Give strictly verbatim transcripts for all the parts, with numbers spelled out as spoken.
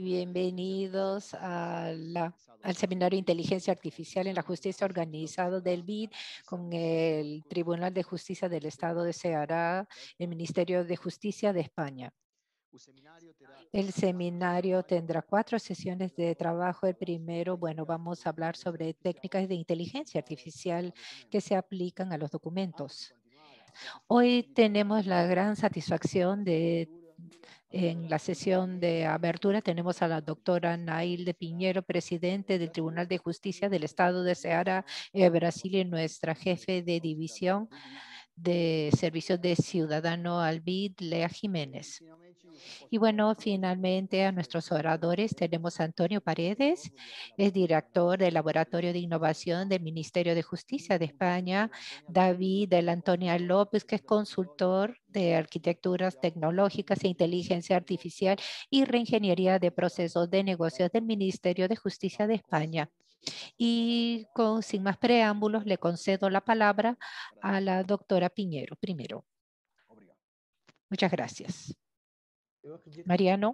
Bienvenidos a la- al seminario de Inteligencia Artificial en la Justicia organizado del B I D con el Tribunal de Justicia del Estado de Ceará, el Ministerio de Justicia de España. El seminario tendrá cuatro sesiones de trabajo. El primero, bueno, vamos a hablar sobre técnicas de inteligencia artificial que se aplican a los documentos. Hoy tenemos la gran satisfacción de, en la sesión de abertura, tenemos a la doctora Nail de Piñero, presidente del Tribunal de Justicia del Estado de Ceará, eh, Brasil, y nuestra jefe de división de Servicios de Ciudadano al B I D, Lea Jiménez. Y bueno, finalmente a nuestros oradores tenemos a Antonio Paredes, es director del Laboratorio de Innovación del Ministerio de Justicia de España; David de la Antonia López, que es consultor de arquitecturas tecnológicas e inteligencia artificial y reingeniería de procesos de negocios del Ministerio de Justicia de España. Y con, sin más preámbulos, le concedo la palabra a la doctora Piñero primero. Muchas gracias. Mariano,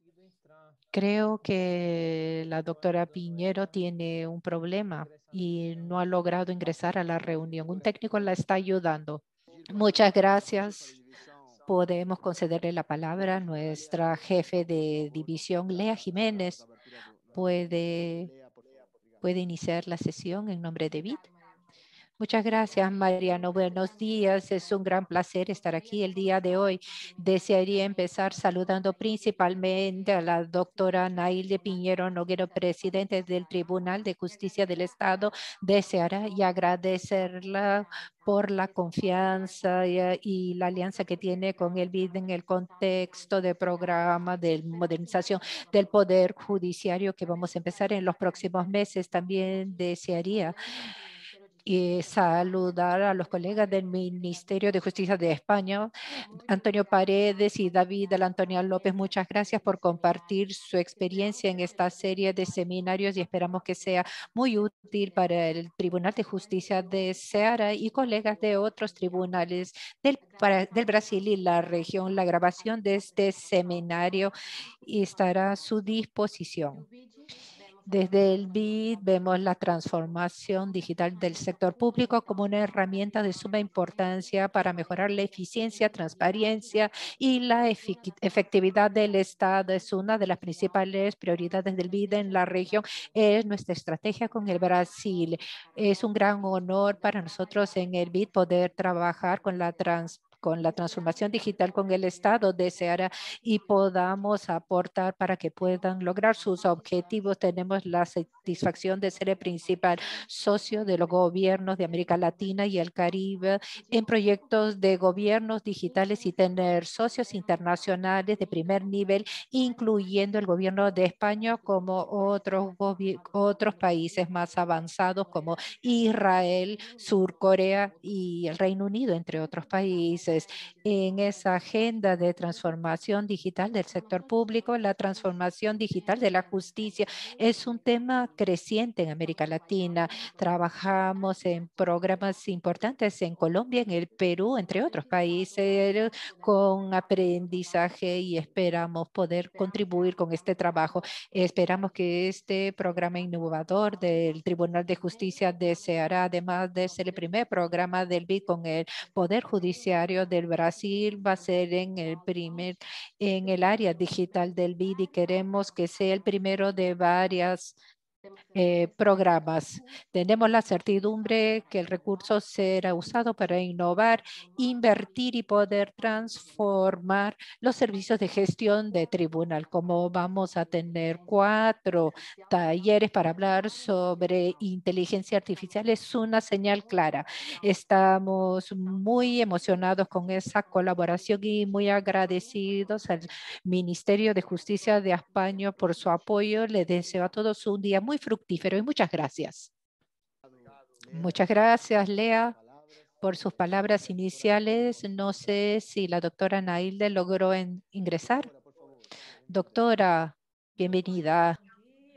creo que la doctora Piñero tiene un problema y no ha logrado ingresar a la reunión. Un técnico la está ayudando. Muchas gracias. Podemos concederle la palabra a nuestra jefe de división, Lea Jiménez. Puede, puede iniciar la sesión en nombre de B I D. Muchas gracias, Mariano. Buenos días. Es un gran placer estar aquí el día de hoy. Desearía empezar saludando principalmente a la doctora Nail de Piñero Noguero, presidente del Tribunal de Justicia del Estado de Ceará, y agradecerla por la confianza y, y la alianza que tiene con el B I D en el contexto del programa de modernización del Poder Judiciario que vamos a empezar en los próximos meses. También desearía y saludar a los colegas del Ministerio de Justicia de España, Antonio Paredes y David de la Antonia López. Muchas gracias por compartir su experiencia en esta serie de seminarios y esperamos que sea muy útil para el Tribunal de Justicia de Ceará y colegas de otros tribunales del, para, del Brasil y la región. La grabación de este seminario estará a su disposición. Desde el B I D vemos la transformación digital del sector público como una herramienta de suma importancia para mejorar la eficiencia, transparencia y la efectividad del Estado. Es una de las principales prioridades del B I D en la región. Es nuestra estrategia con el Brasil. Es un gran honor para nosotros en el B I D poder trabajar con la transparencia con la transformación digital con el Estado de Ceará y podamos aportar para que puedan lograr sus objetivos. Tenemos la satisfacción de ser el principal socio de los gobiernos de América Latina y el Caribe en proyectos de gobiernos digitales y tener socios internacionales de primer nivel, incluyendo el gobierno de España como otros, otros países más avanzados como Israel, Sur Corea y el Reino Unido, entre otros países. En esa agenda de transformación digital del sector público, la transformación digital de la justicia es un tema creciente en América Latina. Trabajamos en programas importantes en Colombia, en el Perú, entre otros países, con aprendizaje, y esperamos poder contribuir con este trabajo. Esperamos que este programa innovador del Tribunal de Justicia de Ceará, además de ser el primer programa del B I D con el Poder Judiciario del Brasil, va a ser en el primer, en el área digital del B I D, y queremos que sea el primero de varias Eh, programas. Tenemos la certidumbre que el recurso será usado para innovar, invertir y poder transformar los servicios de gestión de tribunal. Como vamos a tener cuatro talleres para hablar sobre inteligencia artificial, es una señal clara. Estamos muy emocionados con esa colaboración y muy agradecidos al Ministerio de Justicia de España por su apoyo. Le deseo a todos un día muy fructífero y muchas gracias. Muchas gracias, Lea, por sus palabras iniciales. No sé si la doctora Nailde logró en, ingresar. Doctora, bienvenida.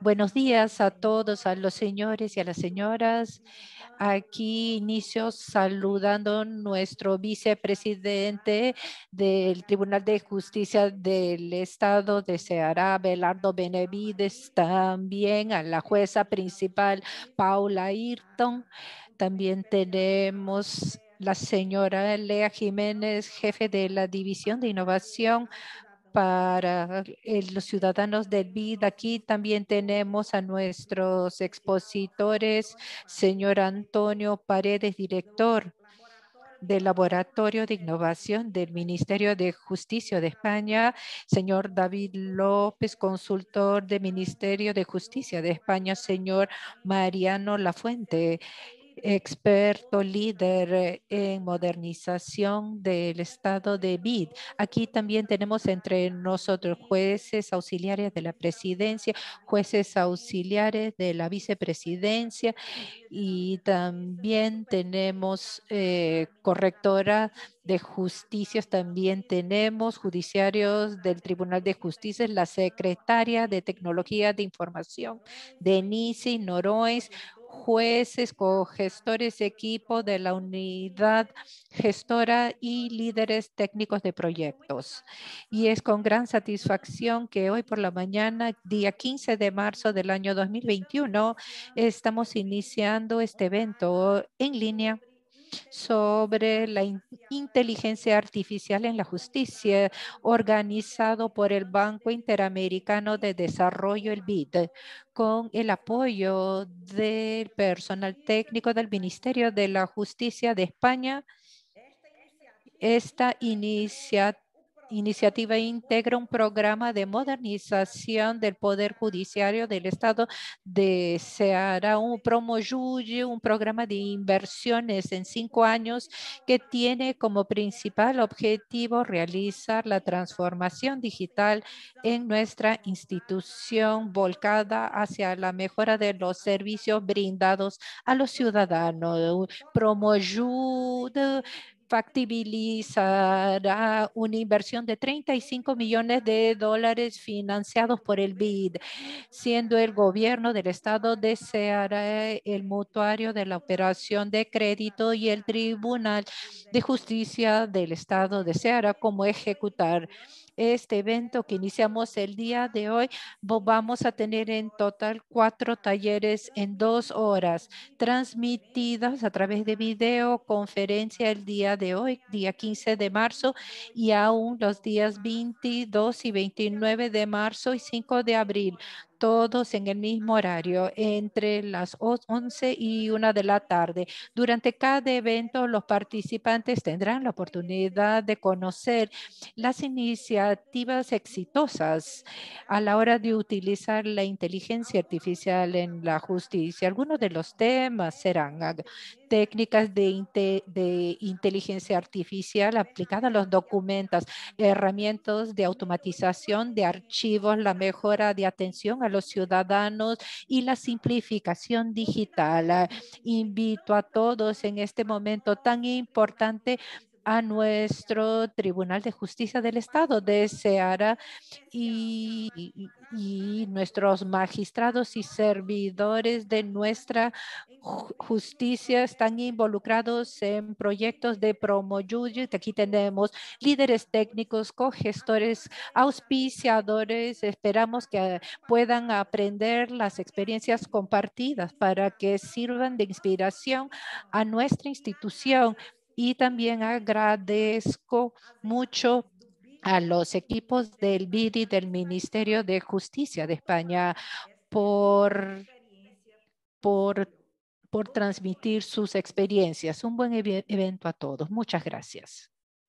Buenos días a todos, a los señores y a las señoras. Aquí inicio saludando a nuestro vicepresidente del Tribunal de Justicia del Estado de Ceará, Belardo Benavides, también a la jueza principal, Paula Ayrton. También tenemos la señora Lea Jiménez, jefe de la División de Innovación para eh, los ciudadanos del B I D. Aquí también tenemos a nuestros expositores, señor Antonio Paredes, director del Laboratorio de Innovación del Ministerio de Justicia de España, señor David López, consultor del Ministerio de Justicia de España, señor Mariano Lafuente, experto líder en modernización del estado de B I D. Aquí también tenemos entre nosotros jueces auxiliares de la presidencia, jueces auxiliares de la vicepresidencia y también tenemos eh, correctora de justicias, también tenemos judiciarios del Tribunal de Justicia, la secretaria de Tecnología de Información, Denise Noroes, jueces, cogestores de equipo de la unidad gestora y líderes técnicos de proyectos. Y es con gran satisfacción que hoy por la mañana, día quince de marzo del año dos mil veintiuno, estamos iniciando este evento en línea sobre la in inteligencia artificial en la justicia, organizado por el Banco Interamericano de Desarrollo, el B I D, con el apoyo del personal técnico del Ministerio de la Justicia de España. Esta inicia, iniciativa integra un programa de modernización del Poder Judiciario del Estado de Ceará, un Promoyuye, un programa de inversiones en cinco años que tiene como principal objetivo realizar la transformación digital en nuestra institución volcada hacia la mejora de los servicios brindados a los ciudadanos. Promoyuye factibilizará una inversión de treinta y cinco millones de dólares financiados por el B I D, siendo el gobierno del estado de Ceará el mutuario de la operación de crédito y el Tribunal de Justicia del estado de Ceará como ejecutar. Este evento que iniciamos el día de hoy, vamos a tener en total cuatro talleres en dos horas, transmitidas a través de videoconferencia el día de hoy, día quince de marzo, y aún los días veintidós y veintinueve de marzo y cinco de abril, todos en el mismo horario, entre las once y una de la tarde. Durante cada evento, los participantes tendrán la oportunidad de conocer las iniciativas exitosas a la hora de utilizar la inteligencia artificial en la justicia. Algunos de los temas serán técnicas de, inte, de inteligencia artificial aplicada a los documentos, herramientas de automatización de archivos, la mejora de atención a los ciudadanos y la simplificación digital. Invito a todos en este momento tan importante a nuestro Tribunal de Justicia del Estado de Ceará y, y, y nuestros magistrados y servidores de nuestra justicia están involucrados en proyectos de Promoyuye. Aquí tenemos líderes técnicos, cogestores, auspiciadores. Esperamos que puedan aprender las experiencias compartidas para que sirvan de inspiración a nuestra institución. Y también agradezco mucho a los equipos del B I D y del Ministerio de Justicia de España por, por, por transmitir sus experiencias. Un buen ev evento a todos. Muchas gracias.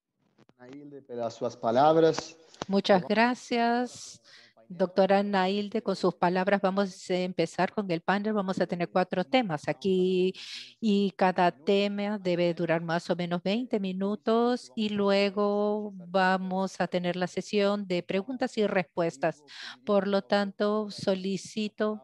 Muchas gracias, doctora Nailde, con sus palabras. Vamos a empezar con el panel. Vamos a tener cuatro temas aquí y cada tema debe durar más o menos veinte minutos y luego vamos a tener la sesión de preguntas y respuestas. Por lo tanto, solicito,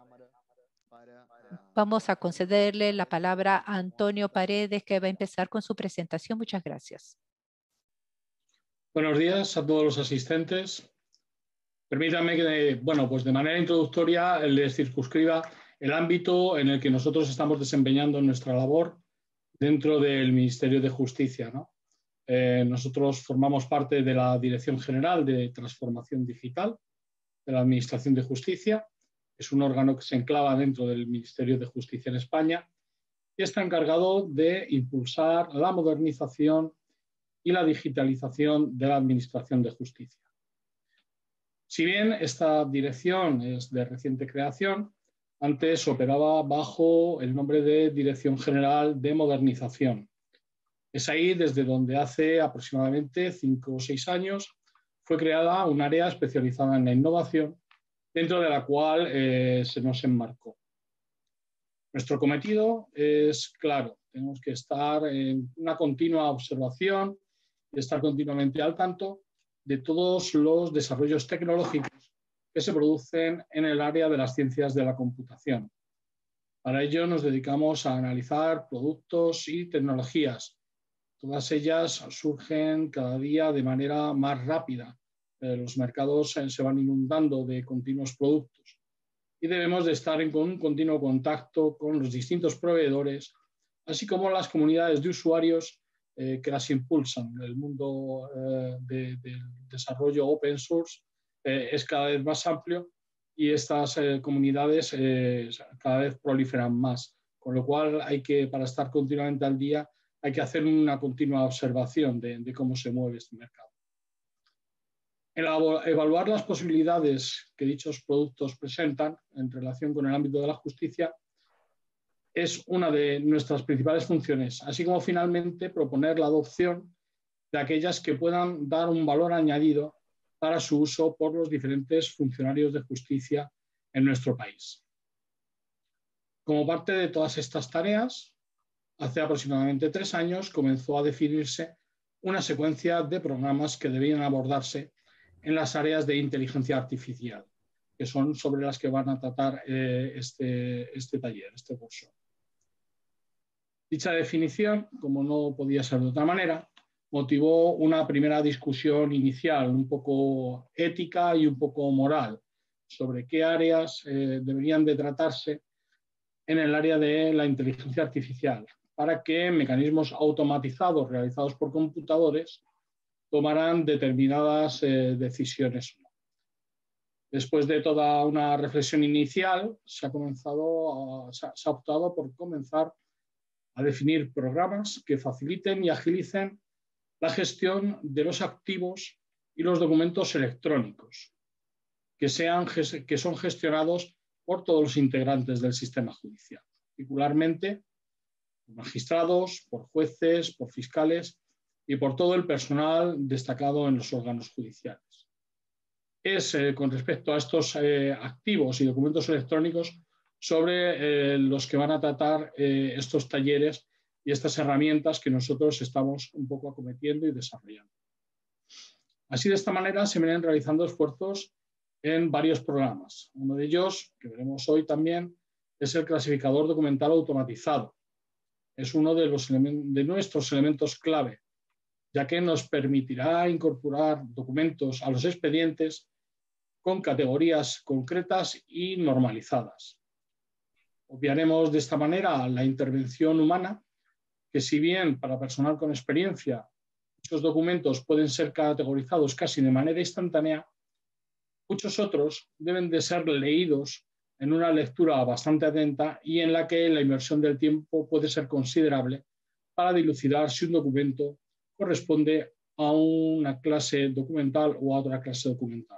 vamos a concederle la palabra a Antonio Paredes, que va a empezar con su presentación. Muchas gracias. Buenos días a todos los asistentes. Permítanme que, bueno, pues de manera introductoria les circunscriba el ámbito en el que nosotros estamos desempeñando nuestra labor dentro del Ministerio de Justicia, ¿no? Eh, nosotros formamos parte de la Dirección General de Transformación Digital de la Administración de Justicia. Es un órgano que se enclava dentro del Ministerio de Justicia en España y está encargado de impulsar la modernización y la digitalización de la Administración de Justicia. Si bien esta dirección es de reciente creación, antes operaba bajo el nombre de Dirección General de Modernización. Es ahí desde donde hace aproximadamente cinco o seis años fue creada un área especializada en la innovación, dentro de la cual eh, se nos enmarcó. Nuestro cometido es claro, tenemos que estar en una continua observación y estar continuamente al tanto de todos los desarrollos tecnológicos que se producen en el área de las ciencias de la computación. Para ello nos dedicamos a analizar productos y tecnologías. Todas ellas surgen cada día de manera más rápida. Eh, los mercados eh, se van inundando de continuos productos y debemos de estar en un continuo contacto con los distintos proveedores, así como las comunidades de usuarios eh, que las impulsan. El mundo eh, de, del desarrollo open source eh, es cada vez más amplio y estas eh, comunidades eh, cada vez proliferan más, con lo cual hay que, para estar continuamente al día, hay que hacer una continua observación de, de cómo se mueve este mercado. El evaluar las posibilidades que dichos productos presentan en relación con el ámbito de la justicia es una de nuestras principales funciones, así como finalmente proponer la adopción de aquellas que puedan dar un valor añadido para su uso por los diferentes funcionarios de justicia en nuestro país. Como parte de todas estas tareas, hace aproximadamente tres años comenzó a definirse una secuencia de programas que debían abordarse en las áreas de inteligencia artificial, que son sobre las que van a tratar eh, este, este taller, este curso. Dicha definición, como no podía ser de otra manera, motivó una primera discusión inicial, un poco ética y un poco moral, sobre qué áreas eh, deberían de tratarse en el área de la inteligencia artificial, para que mecanismos automatizados realizados por computadores tomaran determinadas eh, decisiones. Después de toda una reflexión inicial, se ha, comenzado a, se ha optado por comenzar a definir programas que faciliten y agilicen la gestión de los activos y los documentos electrónicos, que, sean, que son gestionados por todos los integrantes del sistema judicial, particularmente por magistrados, por jueces, por fiscales y por todo el personal destacado en los órganos judiciales. Es eh, con respecto a estos eh, activos y documentos electrónicos sobre eh, los que van a tratar eh, estos talleres y estas herramientas que nosotros estamos un poco acometiendo y desarrollando. Así, de esta manera, se vienen realizando esfuerzos en varios programas. Uno de ellos, que veremos hoy también, es el clasificador documental automatizado. Es uno de, los de nuestros elementos clave, ya que nos permitirá incorporar documentos a los expedientes con categorías concretas y normalizadas. Obviaremos de esta manera la intervención humana, que si bien para personal con experiencia muchos documentos pueden ser categorizados casi de manera instantánea, muchos otros deben de ser leídos en una lectura bastante atenta y en la que la inversión del tiempo puede ser considerable para dilucidar si un documento corresponde a una clase documental o a otra clase documental.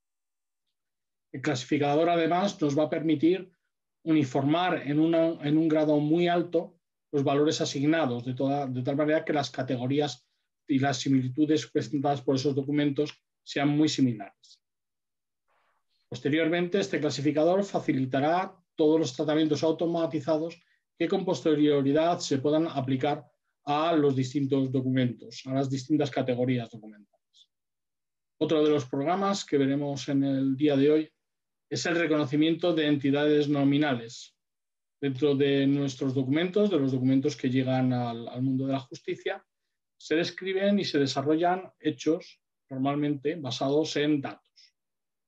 El clasificador, además, nos va a permitir uniformar en, una, en un grado muy alto los valores asignados, de, toda, de tal manera que las categorías y las similitudes presentadas por esos documentos sean muy similares. Posteriormente, este clasificador facilitará todos los tratamientos automatizados que con posterioridad se puedan aplicar a los distintos documentos, a las distintas categorías documentales. Otro de los programas que veremos en el día de hoy es el reconocimiento de entidades nominales. Dentro de nuestros documentos, de los documentos que llegan al, al mundo de la justicia, se describen y se desarrollan hechos normalmente basados en datos.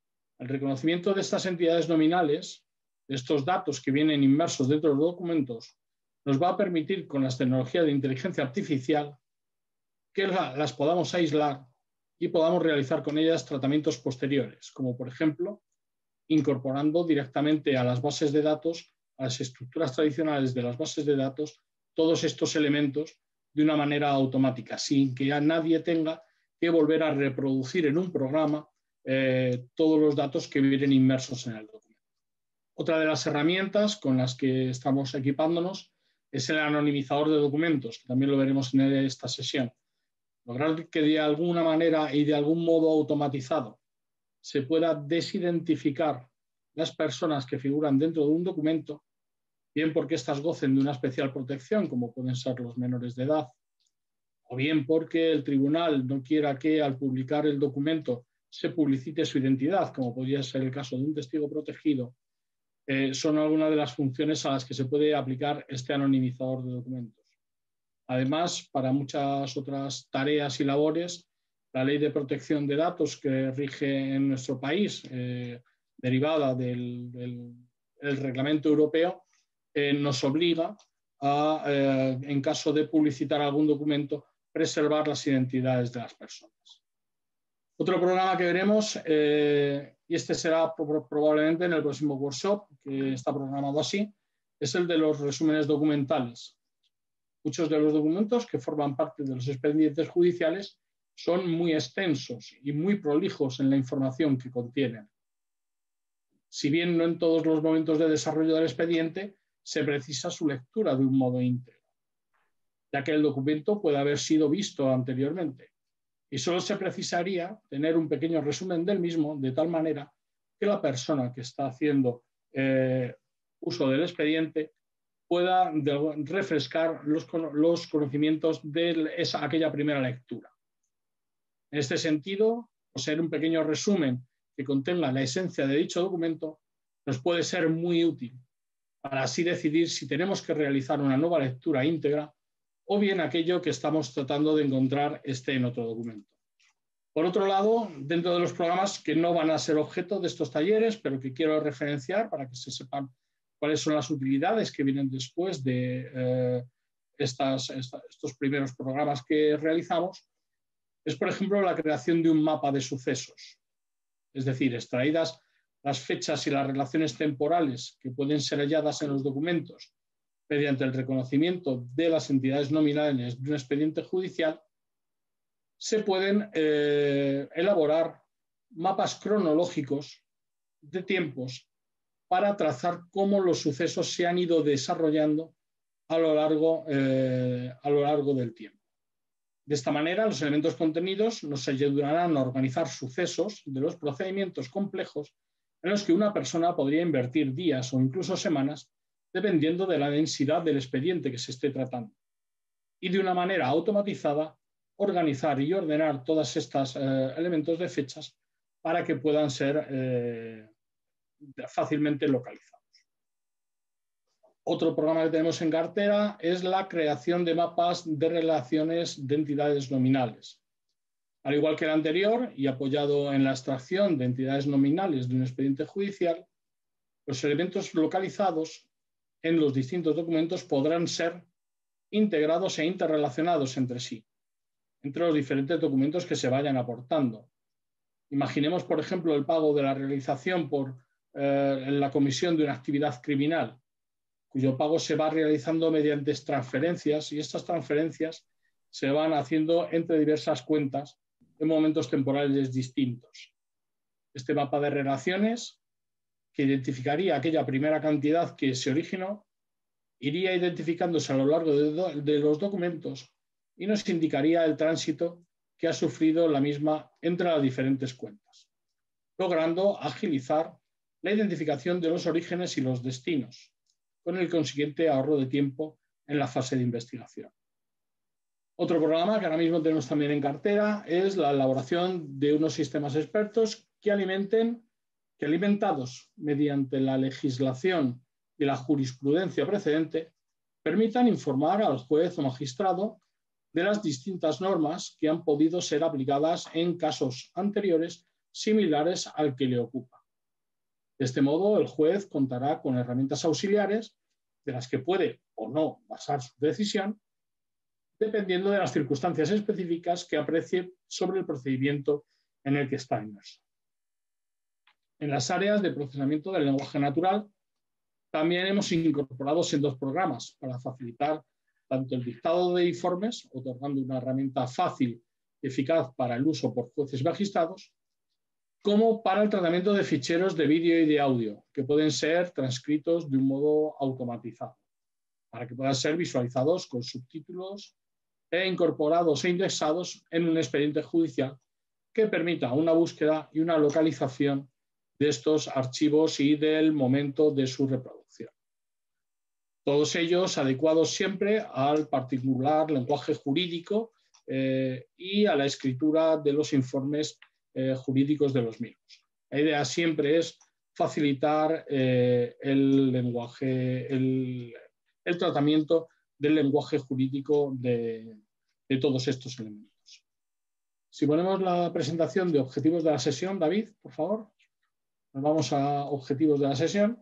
El reconocimiento de estas entidades nominales, de estos datos que vienen inmersos dentro de los documentos, nos va a permitir con las tecnologías de inteligencia artificial que las podamos aislar y podamos realizar con ellas tratamientos posteriores, como por ejemplo, incorporando directamente a las bases de datos, a las estructuras tradicionales de las bases de datos, todos estos elementos de una manera automática, sin que ya nadie tenga que volver a reproducir en un programa eh, todos los datos que vienen inmersos en el documento. Otra de las herramientas con las que estamos equipándonos es el anonimizador de documentos, que también lo veremos en esta sesión. Lograr que de alguna manera y de algún modo automatizado se pueda desidentificar las personas que figuran dentro de un documento, bien porque éstas gocen de una especial protección, como pueden ser los menores de edad, o bien porque el tribunal no quiera que al publicar el documento se publicite su identidad, como podría ser el caso de un testigo protegido, eh, son algunas de las funciones a las que se puede aplicar este anonimizador de documentos. Además, para muchas otras tareas y labores, la Ley de Protección de Datos que rige en nuestro país, eh, derivada del, del, del Reglamento Europeo, eh, nos obliga a, eh, en caso de publicitar algún documento, preservar las identidades de las personas. Otro programa que veremos, eh, y este será probablemente en el próximo workshop, que está programado así, es el de los resúmenes documentales. Muchos de los documentos que forman parte de los expedientes judiciales son muy extensos y muy prolijos en la información que contienen. Si bien no en todos los momentos de desarrollo del expediente se precisa su lectura de un modo íntegro, ya que el documento puede haber sido visto anteriormente y solo se precisaría tener un pequeño resumen del mismo de tal manera que la persona que está haciendo eh, uso del expediente pueda de, refrescar los, los conocimientos de esa, aquella primera lectura. En este sentido, poseer un pequeño resumen que contenga la esencia de dicho documento nos puede ser muy útil para así decidir si tenemos que realizar una nueva lectura íntegra o bien aquello que estamos tratando de encontrar esté en otro documento. Por otro lado, dentro de los programas que no van a ser objeto de estos talleres, pero que quiero referenciar para que se sepan cuáles son las utilidades que vienen después de eh, estas, esta, estos primeros programas que realizamos, es, por ejemplo, la creación de un mapa de sucesos. Es decir, extraídas las fechas y las relaciones temporales que pueden ser halladas en los documentos mediante el reconocimiento de las entidades nominales de un expediente judicial, se pueden eh, elaborar mapas cronológicos de tiempos para trazar cómo los sucesos se han ido desarrollando a lo largo, eh, a lo largo del tiempo. De esta manera, los elementos contenidos nos ayudarán a organizar sucesos de los procedimientos complejos en los que una persona podría invertir días o incluso semanas dependiendo de la densidad del expediente que se esté tratando. Y de una manera automatizada, organizar y ordenar todos estos eh, elementos de fechas para que puedan ser eh, fácilmente localizados. Otro programa que tenemos en cartera es la creación de mapas de relaciones de entidades nominales. Al igual que el anterior, y apoyado en la extracción de entidades nominales de un expediente judicial, los elementos localizados en los distintos documentos podrán ser integrados e interrelacionados entre sí, entre los diferentes documentos que se vayan aportando. Imaginemos, por ejemplo, el pago de la realización por eh, la comisión de una actividad criminal, cuyo pago se va realizando mediante transferencias y estas transferencias se van haciendo entre diversas cuentas en momentos temporales distintos. Este mapa de relaciones, que identificaría aquella primera cantidad que se originó, iría identificándose a lo largo de, do, de los documentos y nos indicaría el tránsito que ha sufrido la misma entre las diferentes cuentas, logrando agilizar la identificación de los orígenes y los destinos, con el consiguiente ahorro de tiempo en la fase de investigación. Otro programa que ahora mismo tenemos también en cartera es la elaboración de unos sistemas expertos que alimenten, que alimentados mediante la legislación y la jurisprudencia precedente, permitan informar al juez o magistrado de las distintas normas que han podido ser aplicadas en casos anteriores similares al que le ocupa. De este modo, el juez contará con herramientas auxiliares de las que puede o no basar su decisión, dependiendo de las circunstancias específicas que aprecie sobre el procedimiento en el que está inmerso. En las áreas de procesamiento del lenguaje natural, también hemos incorporado sendos programas para facilitar tanto el dictado de informes, otorgando una herramienta fácil y eficaz para el uso por jueces y magistrados, como para el tratamiento de ficheros de vídeo y de audio, que pueden ser transcritos de un modo automatizado, para que puedan ser visualizados con subtítulos e incorporados e indexados en un expediente judicial que permita una búsqueda y una localización de estos archivos y del momento de su reproducción. Todos ellos adecuados siempre al particular lenguaje jurídico eh, y a la escritura de los informes eh, jurídicos de los mismos. La idea siempre es facilitar eh, el lenguaje, el, el tratamiento del lenguaje jurídico de, de todos estos elementos. Si ponemos la presentación de objetivos de la sesión, David, por favor. Nos vamos a objetivos de la sesión.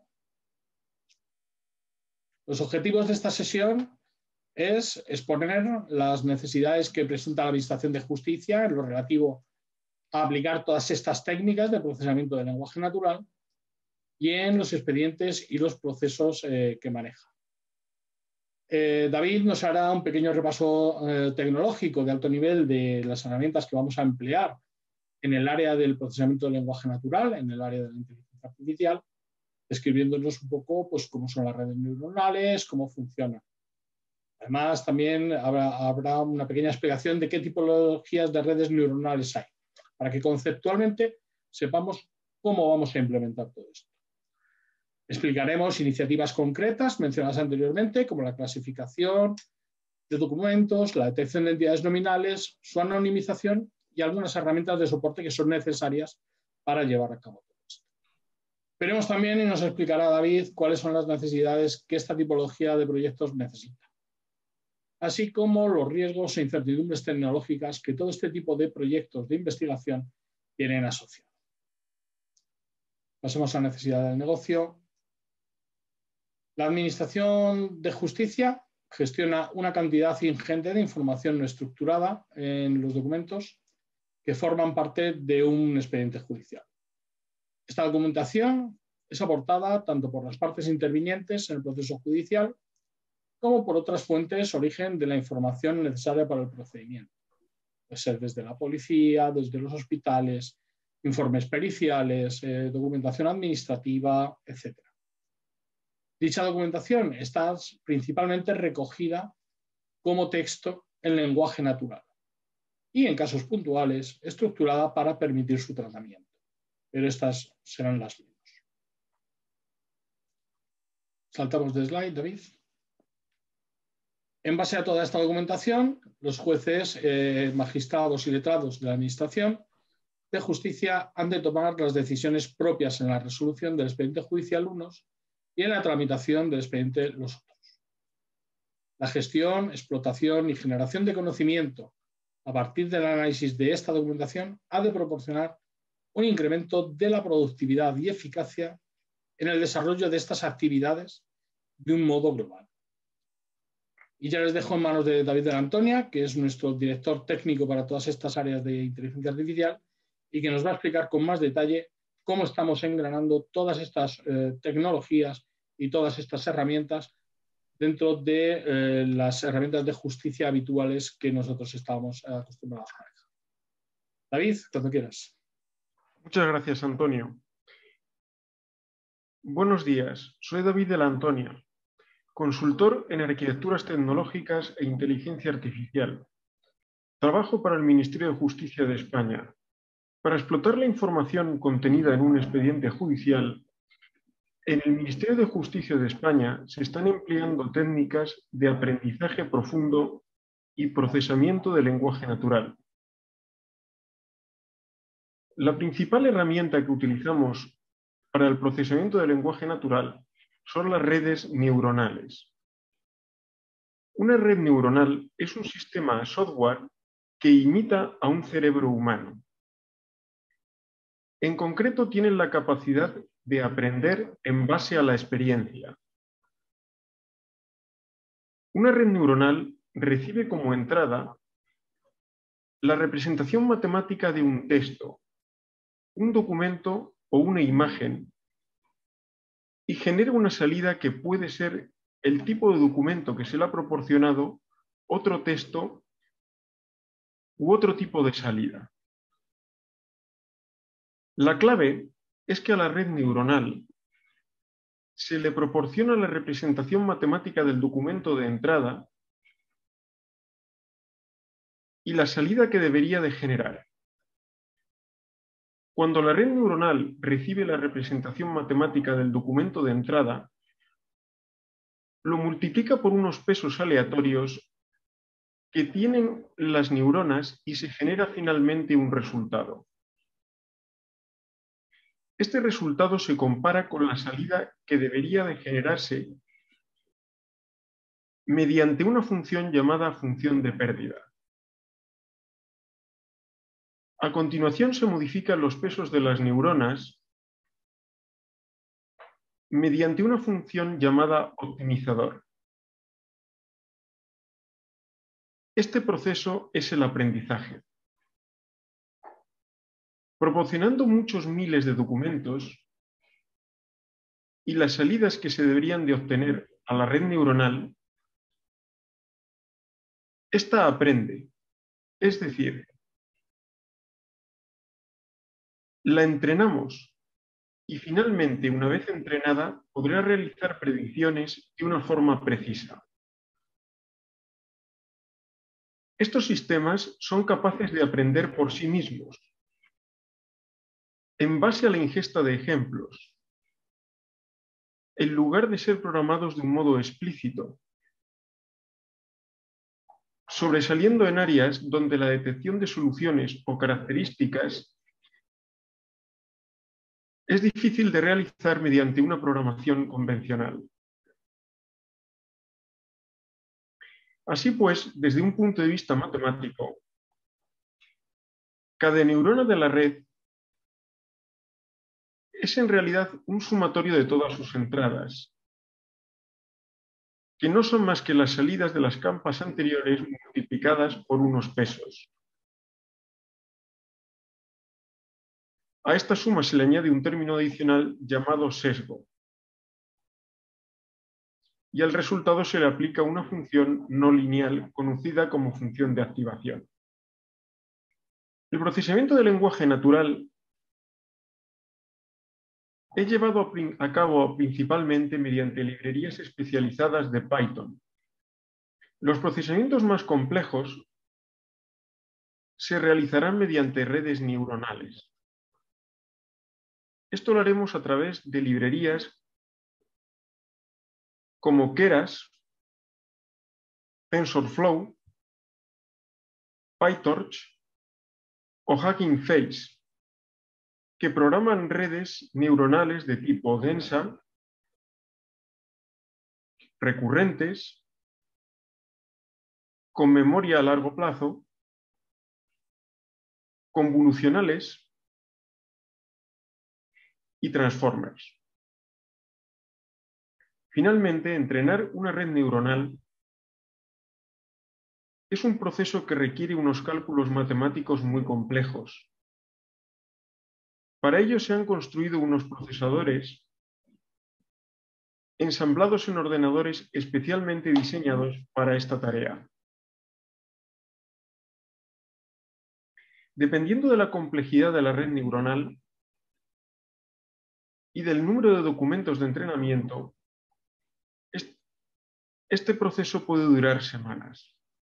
Los objetivos de esta sesión es exponer las necesidades que presenta la Administración de Justicia en lo relativo a aplicar todas estas técnicas de procesamiento del lenguaje natural y en los expedientes y los procesos eh, que maneja. Eh, David nos hará un pequeño repaso eh, tecnológico de alto nivel de las herramientas que vamos a emplear en el área del procesamiento del lenguaje natural, en el área de la inteligencia artificial, describiéndonos un poco pues, cómo son las redes neuronales, cómo funcionan. Además, también habrá, habrá una pequeña explicación de qué tipologías de redes neuronales hay, para que conceptualmente sepamos cómo vamos a implementar todo esto. Explicaremos iniciativas concretas mencionadas anteriormente, como la clasificación de documentos, la detección de entidades nominales, su anonimización y algunas herramientas de soporte que son necesarias para llevar a cabo todo esto. Veremos también y nos explicará David cuáles son las necesidades que esta tipología de proyectos necesita, así como los riesgos e incertidumbres tecnológicas que todo este tipo de proyectos de investigación tienen asociados. Pasemos a la necesidad del negocio. La Administración de Justicia gestiona una cantidad ingente de información no estructurada en los documentos que forman parte de un expediente judicial. Esta documentación es aportada tanto por las partes intervinientes en el proceso judicial como por otras fuentes origen de la información necesaria para el procedimiento. Puede ser desde la policía, desde los hospitales, informes periciales, eh, documentación administrativa, etcétera. Dicha documentación está principalmente recogida como texto en lenguaje natural y, en casos puntuales, estructurada para permitir su tratamiento. Pero estas serán las menos. Saltamos de slide, David. En base a toda esta documentación, los jueces, eh, magistrados y letrados de la Administración de Justicia han de tomar las decisiones propias en la resolución del expediente judicial unos y en la tramitación del expediente los otros. La gestión, explotación y generación de conocimiento a partir del análisis de esta documentación ha de proporcionar un incremento de la productividad y eficacia en el desarrollo de estas actividades de un modo global. Y ya les dejo en manos de David de la Antonia, que es nuestro director técnico para todas estas áreas de inteligencia artificial y que nos va a explicar con más detalle cómo estamos engranando todas estas eh, tecnologías y todas estas herramientas dentro de eh, las herramientas de justicia habituales que nosotros estábamos acostumbrados a manejar. David, cuando quieras. Muchas gracias, Antonio. Buenos días, soy David de la Antonia, consultor en arquitecturas tecnológicas e inteligencia artificial. Trabajo para el Ministerio de Justicia de España. Para explotar la información contenida en un expediente judicial, en el Ministerio de Justicia de España se están empleando técnicas de aprendizaje profundo y procesamiento del lenguaje natural. La principal herramienta que utilizamos para el procesamiento del lenguaje natural son las redes neuronales. Una red neuronal es un sistema software que imita a un cerebro humano. En concreto, tienen la capacidad de aprender en base a la experiencia. Una red neuronal recibe como entrada la representación matemática de un texto, un documento o una imagen y genera una salida que puede ser el tipo de documento que se le ha proporcionado, otro texto u otro tipo de salida. La clave es que a la red neuronal se le proporciona la representación matemática del documento de entrada y la salida que debería de generar. Cuando la red neuronal recibe la representación matemática del documento de entrada, lo multiplica por unos pesos aleatorios que tienen las neuronas y se genera finalmente un resultado. Este resultado se compara con la salida que debería de generarse mediante una función llamada función de pérdida. A continuación se modifican los pesos de las neuronas mediante una función llamada optimizador. Este proceso es el aprendizaje. Proporcionando muchos miles de documentos y las salidas que se deberían de obtener a la red neuronal, esta aprende, es decir, la entrenamos y finalmente, una vez entrenada, podrá realizar predicciones de una forma precisa. Estos sistemas son capaces de aprender por sí mismos, en base a la ingesta de ejemplos, en lugar de ser programados de un modo explícito, sobresaliendo en áreas donde la detección de soluciones o características es difícil de realizar mediante una programación convencional. Así pues, desde un punto de vista matemático, cada neurona de la red es en realidad un sumatorio de todas sus entradas, que no son más que las salidas de las capas anteriores multiplicadas por unos pesos. A esta suma se le añade un término adicional llamado sesgo, y al resultado se le aplica una función no lineal conocida como función de activación. El procesamiento del lenguaje natural es llevado a cabo principalmente mediante librerías especializadas de Python. Los procesamientos más complejos se realizarán mediante redes neuronales. Esto lo haremos a través de librerías como Keras, TensorFlow, PyTorch o Hugging Face, que programan redes neuronales de tipo densa, recurrentes, con memoria a largo plazo, convolucionales y transformers. Finalmente, entrenar una red neuronal es un proceso que requiere unos cálculos matemáticos muy complejos. Para ello se han construido unos procesadores ensamblados en ordenadores especialmente diseñados para esta tarea. Dependiendo de la complejidad de la red neuronal y del número de documentos de entrenamiento, este proceso puede durar semanas.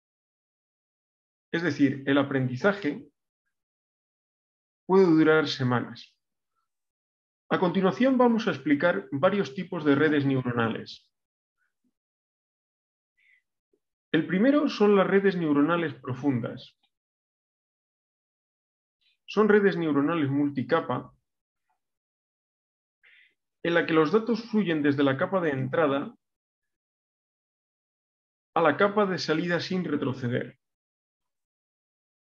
Es decir, el aprendizaje puede durar semanas. A continuación vamos a explicar varios tipos de redes neuronales. El primero son las redes neuronales profundas. Son redes neuronales multicapa en la que los datos fluyen desde la capa de entrada a la capa de salida sin retroceder.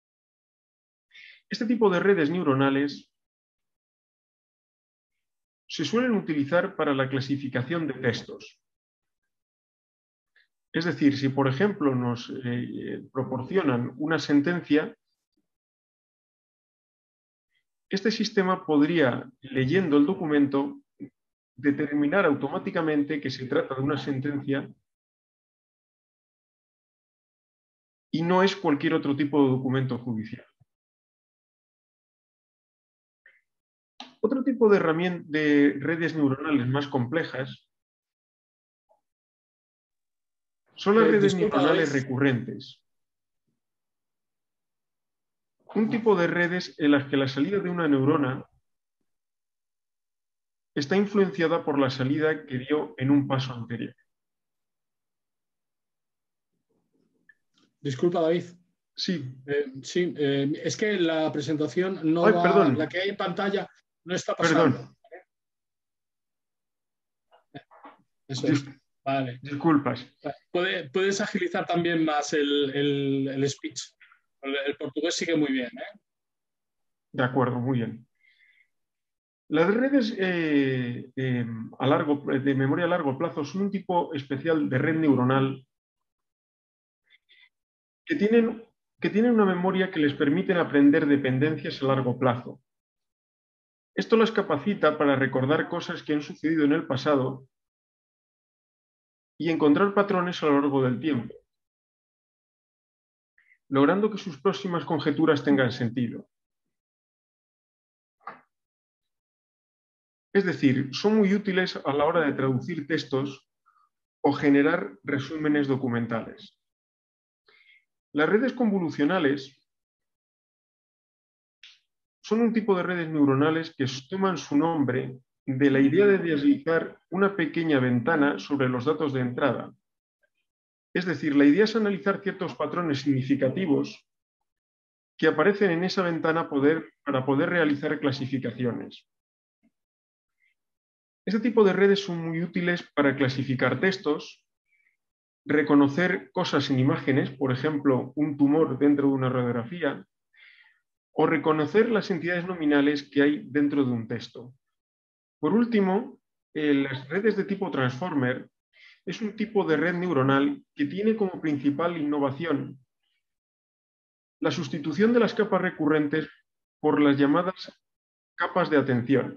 Este tipo de redes neuronales se suelen utilizar para la clasificación de textos. Es decir, si por ejemplo nos eh, proporcionan una sentencia, este sistema podría, leyendo el documento, determinar automáticamente que se trata de una sentencia y no es cualquier otro tipo de documento judicial. Otro tipo de herramientas de redes neuronales más complejas son las Eh, redes disculpa, neuronales David. recurrentes. Un tipo de redes en las que la salida de una neurona está influenciada por la salida que dio en un paso anterior. Disculpa, David. Sí. Eh, sí, eh, es que la presentación no Ay, va, perdón. la que hay en pantalla no está Perdón. pasando. Eso Dis es. Vale. Disculpas. Puede, puedes agilizar también más el, el, el speech. El, el portugués sigue muy bien, ¿eh? De acuerdo, muy bien. Las redes eh, eh, a largo, de memoria a largo plazo son un tipo especial de red neuronal que tienen, que tienen una memoria que les permite aprender dependencias a largo plazo. Esto las capacita para recordar cosas que han sucedido en el pasado y encontrar patrones a lo largo del tiempo, logrando que sus próximas conjeturas tengan sentido. Es decir, son muy útiles a la hora de traducir textos o generar resúmenes documentales. Las redes convolucionales son un tipo de redes neuronales que toman su nombre de la idea de deslizar una pequeña ventana sobre los datos de entrada. Es decir, la idea es analizar ciertos patrones significativos que aparecen en esa ventana poder, para poder realizar clasificaciones. Este tipo de redes son muy útiles para clasificar textos, reconocer cosas en imágenes, por ejemplo, un tumor dentro de una radiografía, o reconocer las entidades nominales que hay dentro de un texto. Por último, eh, las redes de tipo transformer es un tipo de red neuronal que tiene como principal innovación la sustitución de las capas recurrentes por las llamadas capas de atención.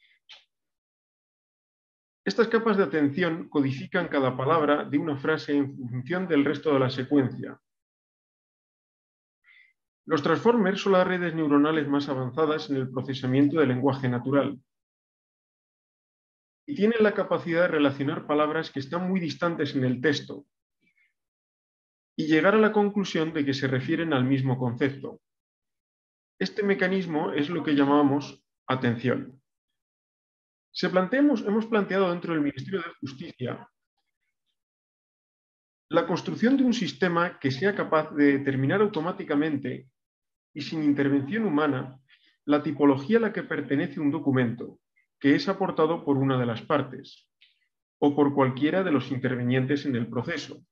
Estas capas de atención codifican cada palabra de una frase en función del resto de la secuencia. Los transformers son las redes neuronales más avanzadas en el procesamiento del lenguaje natural y tienen la capacidad de relacionar palabras que están muy distantes en el texto y llegar a la conclusión de que se refieren al mismo concepto. Este mecanismo es lo que llamamos atención. Se planteamos, hemos planteado dentro del Ministerio de Justicia la construcción de un sistema que sea capaz de determinar automáticamente y sin intervención humana la tipología a la que pertenece un documento que es aportado por una de las partes o por cualquiera de los intervinientes en el proceso.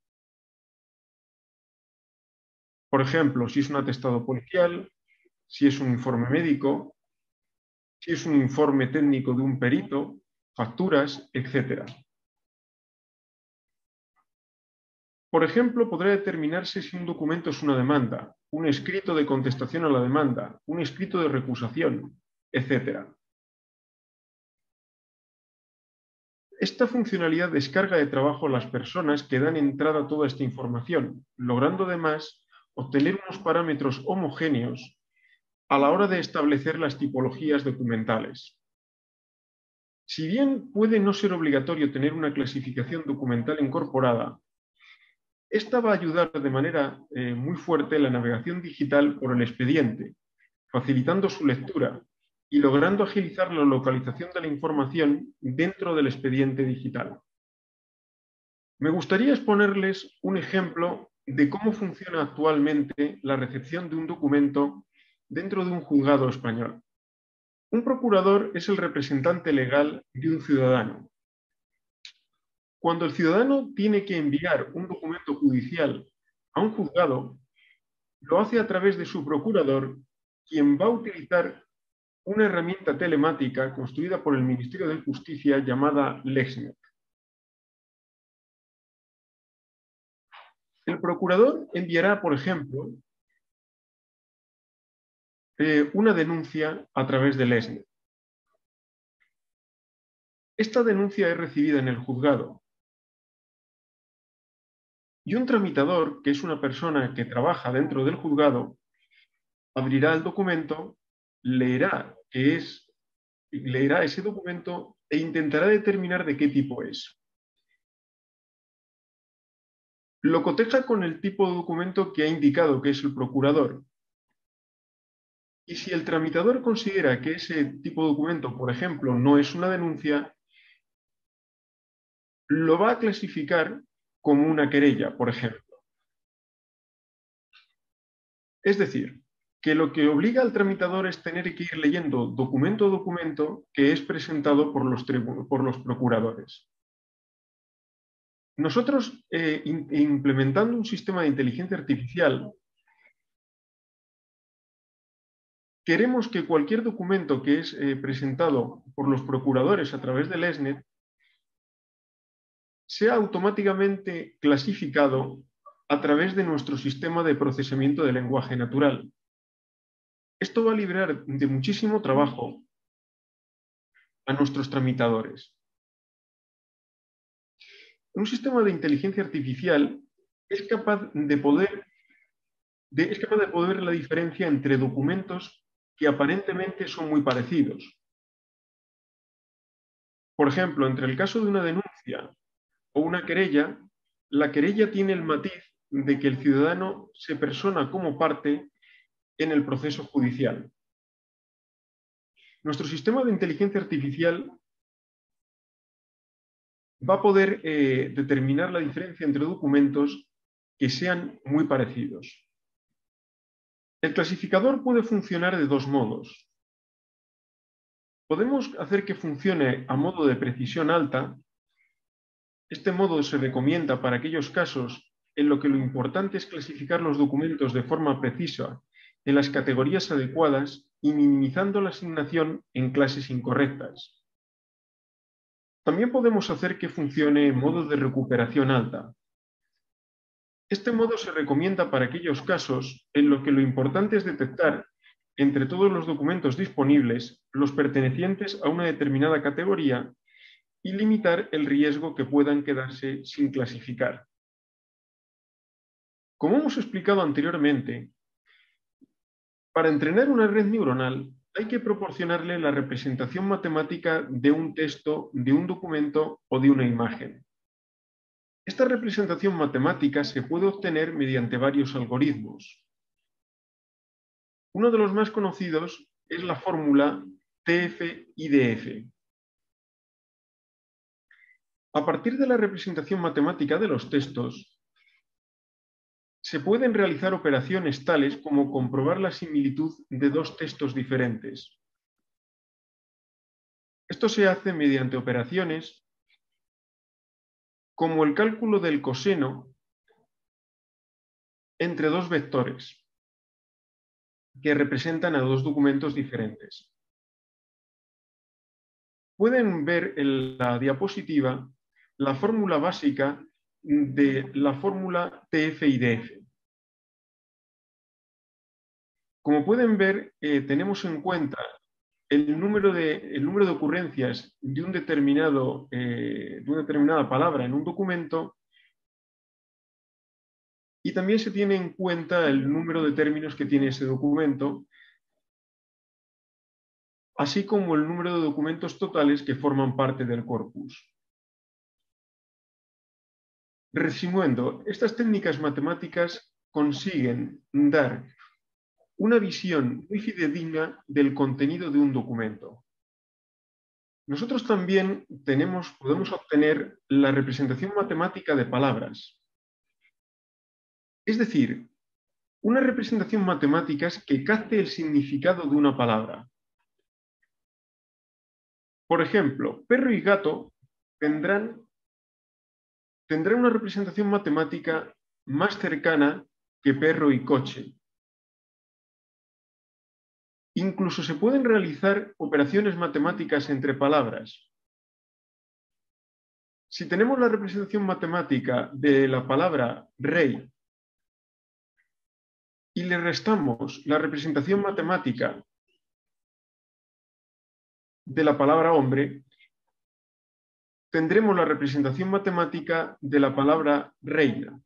Por ejemplo, si es un atestado policial, si es un informe médico, si es un informe técnico de un perito, facturas, etcétera. Por ejemplo, podrá determinarse si un documento es una demanda, un escrito de contestación a la demanda, un escrito de recusación, etcétera. Esta funcionalidad descarga de trabajo a las personas que dan entrada a toda esta información, logrando además obtener unos parámetros homogéneos a la hora de establecer las tipologías documentales. Si bien puede no ser obligatorio tener una clasificación documental incorporada, esta va a ayudar de manera eh, muy fuerte la navegación digital por el expediente, facilitando su lectura y logrando agilizar la localización de la información dentro del expediente digital. Me gustaría exponerles un ejemplo de cómo funciona actualmente la recepción de un documento dentro de un juzgado español. Un procurador es el representante legal de un ciudadano. Cuando el ciudadano tiene que enviar un documento judicial a un juzgado, lo hace a través de su procurador, quien va a utilizar una herramienta telemática construida por el Ministerio de Justicia llamada LexNet. El procurador enviará, por ejemplo, eh, una denuncia a través de LexNet. Esta denuncia es recibida en el juzgado y un tramitador, que es una persona que trabaja dentro del juzgado, abrirá el documento, leerá, que es, leerá ese documento e intentará determinar de qué tipo es. Lo coteja con el tipo de documento que ha indicado que es el procurador. Y si el tramitador considera que ese tipo de documento, por ejemplo, no es una denuncia, lo va a clasificar como una querella, por ejemplo. Es decir, que lo que obliga al tramitador es tener que ir leyendo documento a documento que es presentado por los, por los procuradores. Nosotros, eh, in, implementando un sistema de inteligencia artificial, queremos que cualquier documento que es eh, presentado por los procuradores a través del LexNet sea automáticamente clasificado a través de nuestro sistema de procesamiento de lenguaje natural. Esto va a librar de muchísimo trabajo a nuestros tramitadores. Un sistema de inteligencia artificial es capaz de poder, de, es capaz de poder ver la diferencia entre documentos que aparentemente son muy parecidos. Por ejemplo, entre el caso de una denuncia o una querella, la querella tiene el matiz de que el ciudadano se persona como parte en el proceso judicial. Nuestro sistema de inteligencia artificial va a poder eh, determinar la diferencia entre documentos que sean muy parecidos. El clasificador puede funcionar de dos modos. Podemos hacer que funcione a modo de precisión alta. Este modo se recomienda para aquellos casos en los que lo importante es clasificar los documentos de forma precisa en las categorías adecuadas y minimizando la asignación en clases incorrectas. También podemos hacer que funcione en modo de recuperación alta. Este modo se recomienda para aquellos casos en los que lo importante es detectar entre todos los documentos disponibles los pertenecientes a una determinada categoría y limitar el riesgo que puedan quedarse sin clasificar. Como hemos explicado anteriormente, para entrenar una red neuronal hay que proporcionarle la representación matemática de un texto, de un documento o de una imagen. Esta representación matemática se puede obtener mediante varios algoritmos. Uno de los más conocidos es la fórmula T F I D F. A partir de la representación matemática de los textos, se pueden realizar operaciones tales como comprobar la similitud de dos textos diferentes. Esto se hace mediante operaciones como el cálculo del coseno entre dos vectores que representan a dos documentos diferentes. Pueden ver en la diapositiva la fórmula básica de la fórmula T F I D F. Como pueden ver, eh, tenemos en cuenta el número de, el número de ocurrencias de, un determinado, eh, de una determinada palabra en un documento y también se tiene en cuenta el número de términos que tiene ese documento, así como el número de documentos totales que forman parte del corpus. Resumiendo, estas técnicas matemáticas consiguen dar una visión muy fidedigna del contenido de un documento. Nosotros también tenemos, podemos obtener la representación matemática de palabras. Es decir, una representación matemática que capte el significado de una palabra. Por ejemplo, perro y gato tendrán, tendrán una representación matemática más cercana que perro y coche. Incluso se pueden realizar operaciones matemáticas entre palabras. Si tenemos la representación matemática de la palabra rey y le restamos la representación matemática de la palabra hombre, tendremos la representación matemática de la palabra reina.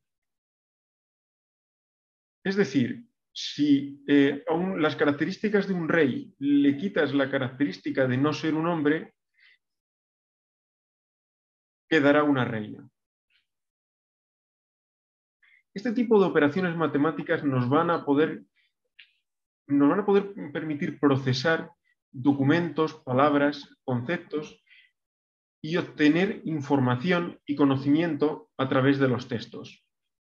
Es decir, si eh, a un, las características de un rey le quitas la característica de no ser un hombre, quedará una reina. Este tipo de operaciones matemáticas nos van a poder, nos van a poder permitir procesar documentos, palabras, conceptos y obtener información y conocimiento a través de los textos.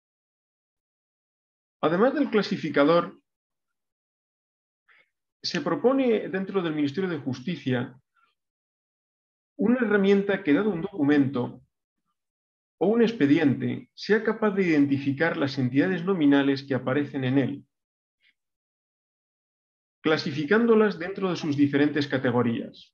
Además del clasificador, se propone dentro del Ministerio de Justicia una herramienta que, dado un documento o un expediente, sea capaz de identificar las entidades nominales que aparecen en él, clasificándolas dentro de sus diferentes categorías.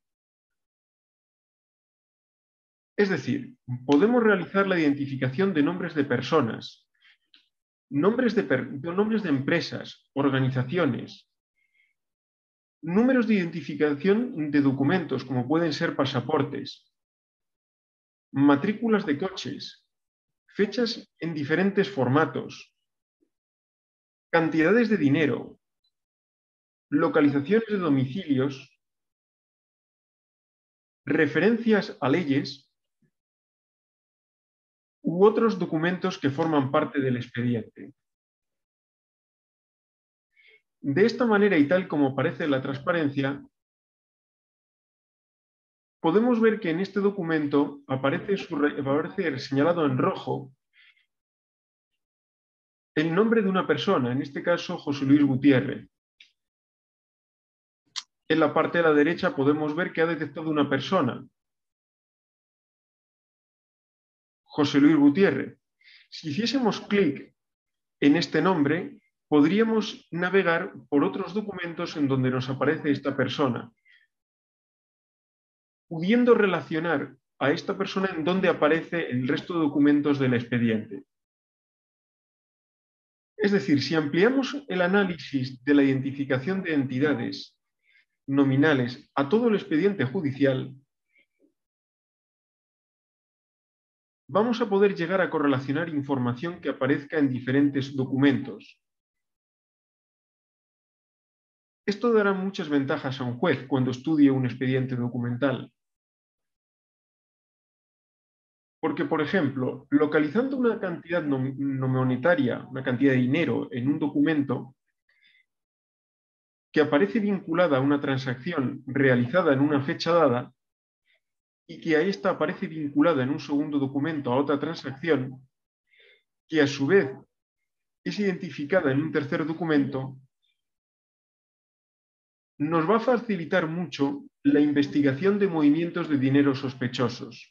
Es decir, podemos realizar la identificación de nombres de personas, nombres de, per- nombres de empresas, organizaciones, números de identificación de documentos, como pueden ser pasaportes, matrículas de coches, fechas en diferentes formatos, cantidades de dinero, localizaciones de domicilios, referencias a leyes u otros documentos que forman parte del expediente. De esta manera, y tal como aparece en la transparencia, podemos ver que en este documento aparece, su, aparece señalado en rojo el nombre de una persona, en este caso José Luis Gutiérrez. En la parte de la derecha podemos ver que ha detectado una persona, José Luis Gutiérrez. Si hiciésemos clic en este nombre, podríamos navegar por otros documentos en donde nos aparece esta persona, pudiendo relacionar a esta persona en donde aparece el resto de documentos del expediente. Es decir, si ampliamos el análisis de la identificación de entidades nominales a todo el expediente judicial, vamos a poder llegar a correlacionar información que aparezca en diferentes documentos. Esto dará muchas ventajas a un juez cuando estudie un expediente documental. Porque, por ejemplo, localizando una cantidad no, no monetaria, una cantidad de dinero en un documento que aparece vinculada a una transacción realizada en una fecha dada y que a esta aparece vinculada en un segundo documento a otra transacción, que a su vez es identificada en un tercer documento, nos va a facilitar mucho la investigación de movimientos de dinero sospechosos.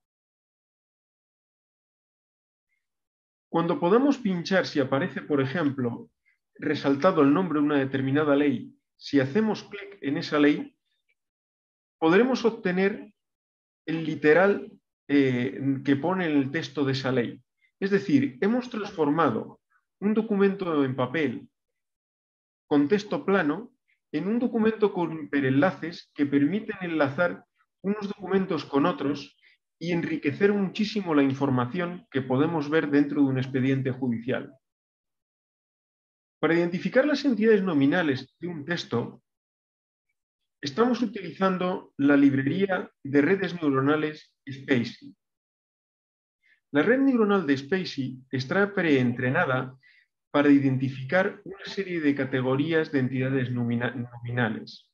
Cuando podamos pinchar si aparece, por ejemplo, resaltado el nombre de una determinada ley, si hacemos clic en esa ley, podremos obtener el literal eh, que pone en el texto de esa ley. Es decir, hemos transformado un documento en papel con texto plano en un documento con hiperenlaces que permiten enlazar unos documentos con otros y enriquecer muchísimo la información que podemos ver dentro de un expediente judicial. Para identificar las entidades nominales de un texto, estamos utilizando la librería de redes neuronales Spacy. La red neuronal de Spacy está preentrenada para identificar una serie de categorías de entidades nominales.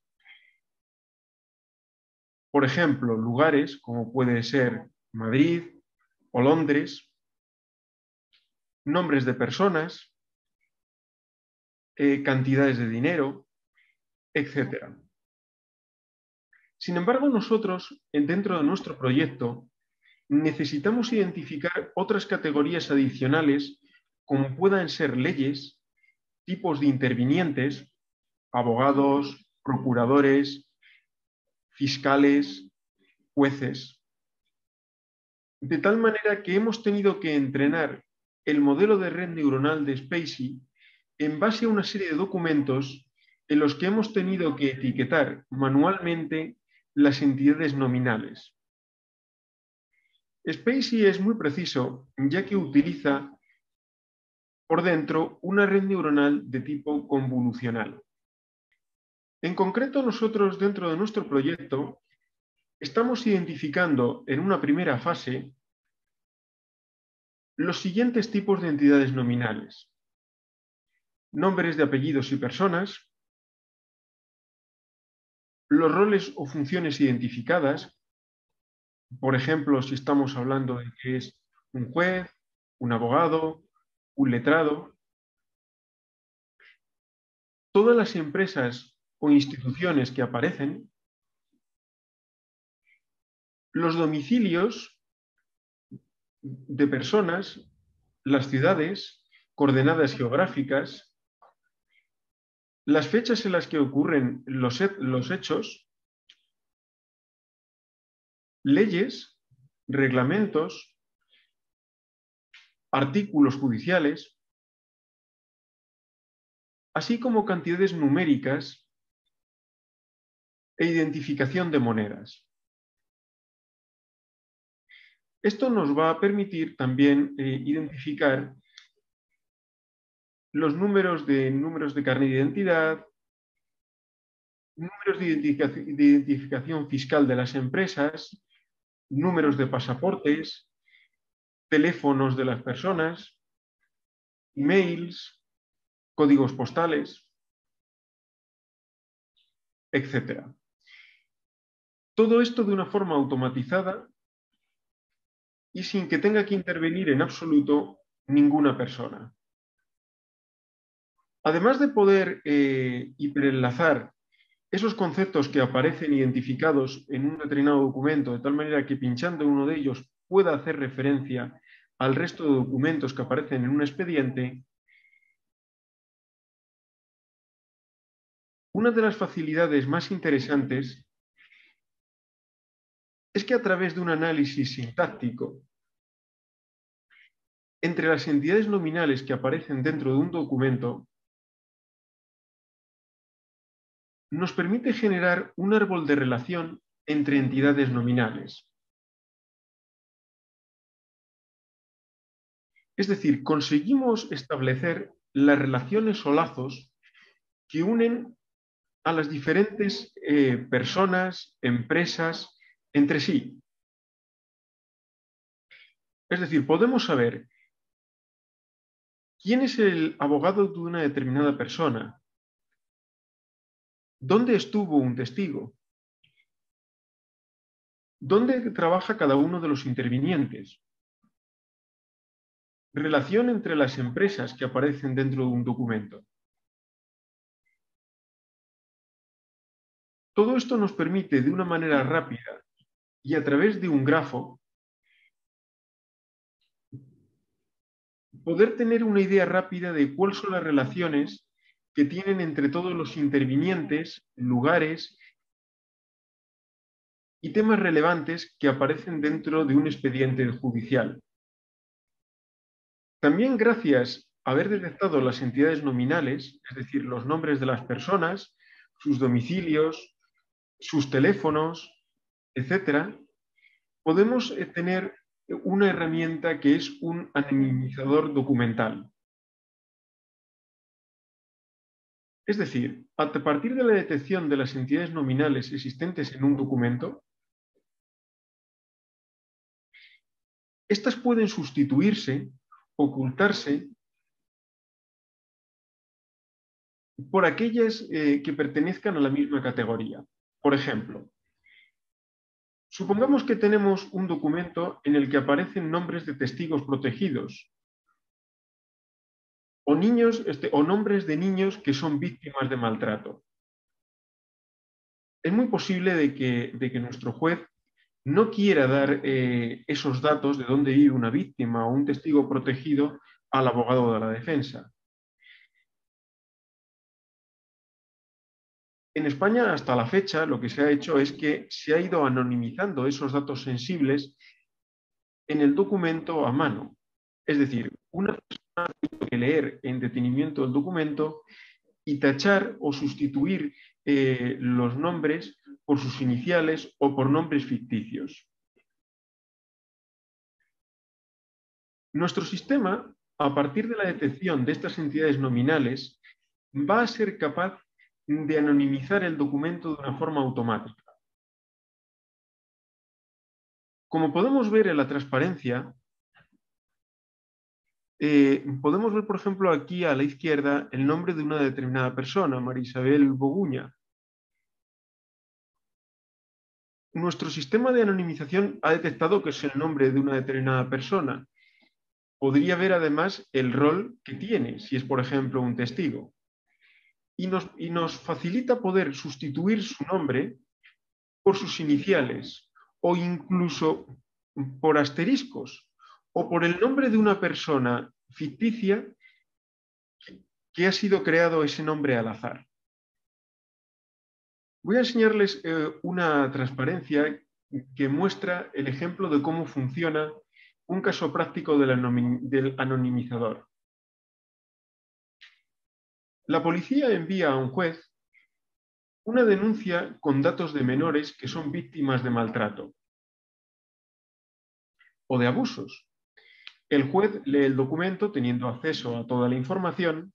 Por ejemplo, lugares como puede ser Madrid o Londres, nombres de personas, eh, cantidades de dinero, etcétera. Sin embargo, nosotros, dentro de nuestro proyecto, necesitamos identificar otras categorías adicionales como puedan ser leyes, tipos de intervinientes, abogados, procuradores, fiscales, jueces. De tal manera que hemos tenido que entrenar el modelo de red neuronal de Spacey en base a una serie de documentos en los que hemos tenido que etiquetar manualmente las entidades nominales. Spacey es muy preciso, ya que utiliza por dentro una red neuronal de tipo convolucional. En concreto, nosotros dentro de nuestro proyecto estamos identificando en una primera fase los siguientes tipos de entidades nominales: nombres de apellidos y personas, los roles o funciones identificadas, por ejemplo, si estamos hablando de que es un juez, un abogado, un letrado. Todas las empresas o instituciones que aparecen, los domicilios de personas, las ciudades, coordenadas geográficas, las fechas en las que ocurren los, los hechos, leyes, reglamentos, artículos judiciales, así como cantidades numéricas e identificación de monedas. Esto nos va a permitir también eh, identificar los números de, números de carnet de identidad, números de identificación, de identificación fiscal de las empresas, números de pasaportes, teléfonos de las personas, emails, códigos postales, etcétera. Todo esto de una forma automatizada y sin que tenga que intervenir en absoluto ninguna persona. Además de poder eh, hiperenlazar esos conceptos que aparecen identificados en un determinado documento, de tal manera que pinchando uno de ellos pueda hacer referencia al resto de documentos que aparecen en un expediente, una de las facilidades más interesantes es que a través de un análisis sintáctico entre las entidades nominales que aparecen dentro de un documento, nos permite generar un árbol de relación entre entidades nominales. Es decir, conseguimos establecer las relaciones o lazos que unen a las diferentes eh, personas, empresas, entre sí. Es decir, podemos saber quién es el abogado de una determinada persona, dónde estuvo un testigo, dónde trabaja cada uno de los intervinientes, relación entre las empresas que aparecen dentro de un documento. Todo esto nos permite de una manera rápida y a través de un grafo poder tener una idea rápida de cuáles son las relaciones que tienen entre todos los intervinientes, lugares y temas relevantes que aparecen dentro de un expediente judicial. También gracias a haber detectado las entidades nominales, es decir, los nombres de las personas, sus domicilios, sus teléfonos, etcétera, podemos tener una herramienta que es un anonimizador documental. Es decir, a partir de la detección de las entidades nominales existentes en un documento, estas pueden sustituirse, ocultarse, por aquellas eh, que pertenezcan a la misma categoría. Por ejemplo, supongamos que tenemos un documento en el que aparecen nombres de testigos protegidos o, niños, este, o nombres de niños que son víctimas de maltrato. Es muy posible de que, de que nuestro juez no quiera dar eh, esos datos de dónde vive una víctima o un testigo protegido al abogado de la defensa. En España, hasta la fecha, lo que se ha hecho es que se ha ido anonimizando esos datos sensibles en el documento a mano. Es decir, una persona tiene que leer en detenimiento el documento y tachar o sustituir eh, los nombres por sus iniciales o por nombres ficticios. Nuestro sistema, a partir de la detección de estas entidades nominales, va a ser capaz de anonimizar el documento de una forma automática. Como podemos ver en la transparencia, eh, podemos ver, por ejemplo, aquí a la izquierda el nombre de una determinada persona, María Isabel Boguña. Nuestro sistema de anonimización ha detectado que es el nombre de una determinada persona. Podría ver además el rol que tiene, si es, por ejemplo, un testigo. Y nos, y nos facilita poder sustituir su nombre por sus iniciales o incluso por asteriscos o por el nombre de una persona ficticia que ha sido creado ese nombre al azar. Voy a enseñarles eh, una transparencia que muestra el ejemplo de cómo funciona un caso práctico del, del anonimizador. La policía envía a un juez una denuncia con datos de menores que son víctimas de maltrato o de abusos. El juez lee el documento teniendo acceso a toda la información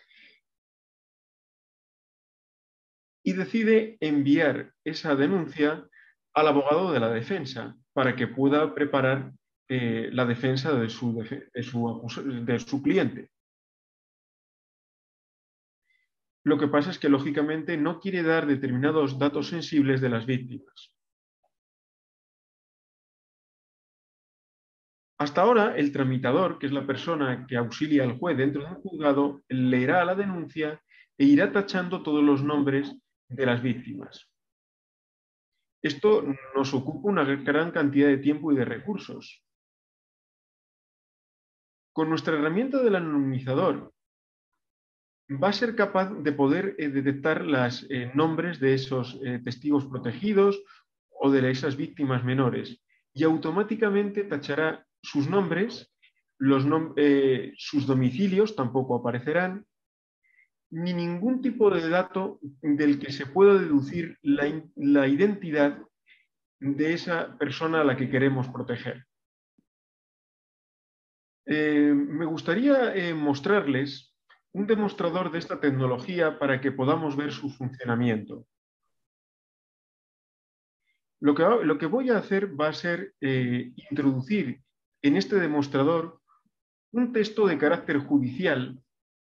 y decide enviar esa denuncia al abogado de la defensa para que pueda preparar eh, la defensa de su, de, su, de su cliente. Lo que pasa es que, lógicamente, no quiere dar determinados datos sensibles de las víctimas. Hasta ahora, el tramitador, que es la persona que auxilia al juez dentro de un juzgado, leerá la denuncia e irá tachando todos los nombres de las víctimas. Esto nos ocupa una gran cantidad de tiempo y de recursos. Con nuestra herramienta del anonimizador, va a ser capaz de poder eh, detectar los eh, nombres de esos eh, testigos protegidos o de esas víctimas menores y automáticamente tachará sus nombres, los nom eh, sus domicilios tampoco aparecerán, ni ningún tipo de dato del que se pueda deducir la, la identidad de esa persona a la que queremos proteger. Eh, me gustaría eh, mostrarles un demostrador de esta tecnología para que podamos ver su funcionamiento. Lo que, lo que voy a hacer va a ser eh, introducir en este demostrador un texto de carácter judicial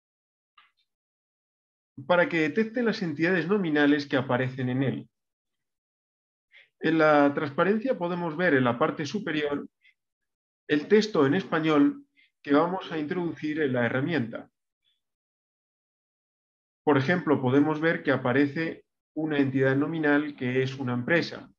para que detecte las entidades nominales que aparecen en él. En la transparencia podemos ver en la parte superior el texto en español que vamos a introducir en la herramienta. Por ejemplo, podemos ver que aparece una entidad nominal que es una empresa.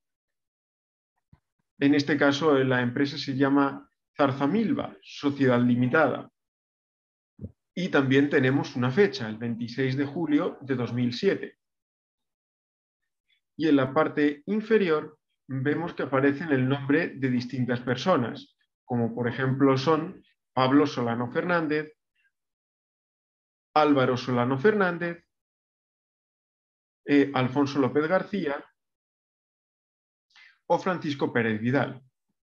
En este caso, la empresa se llama Zarzamilva, Sociedad Limitada. Y también tenemos una fecha, el veintiséis de julio de dos mil siete. Y en la parte inferior vemos que aparecen el nombre de distintas personas, como por ejemplo son Pablo Solano Fernández, Álvaro Solano Fernández, eh, Alfonso López García o Francisco Pérez Vidal.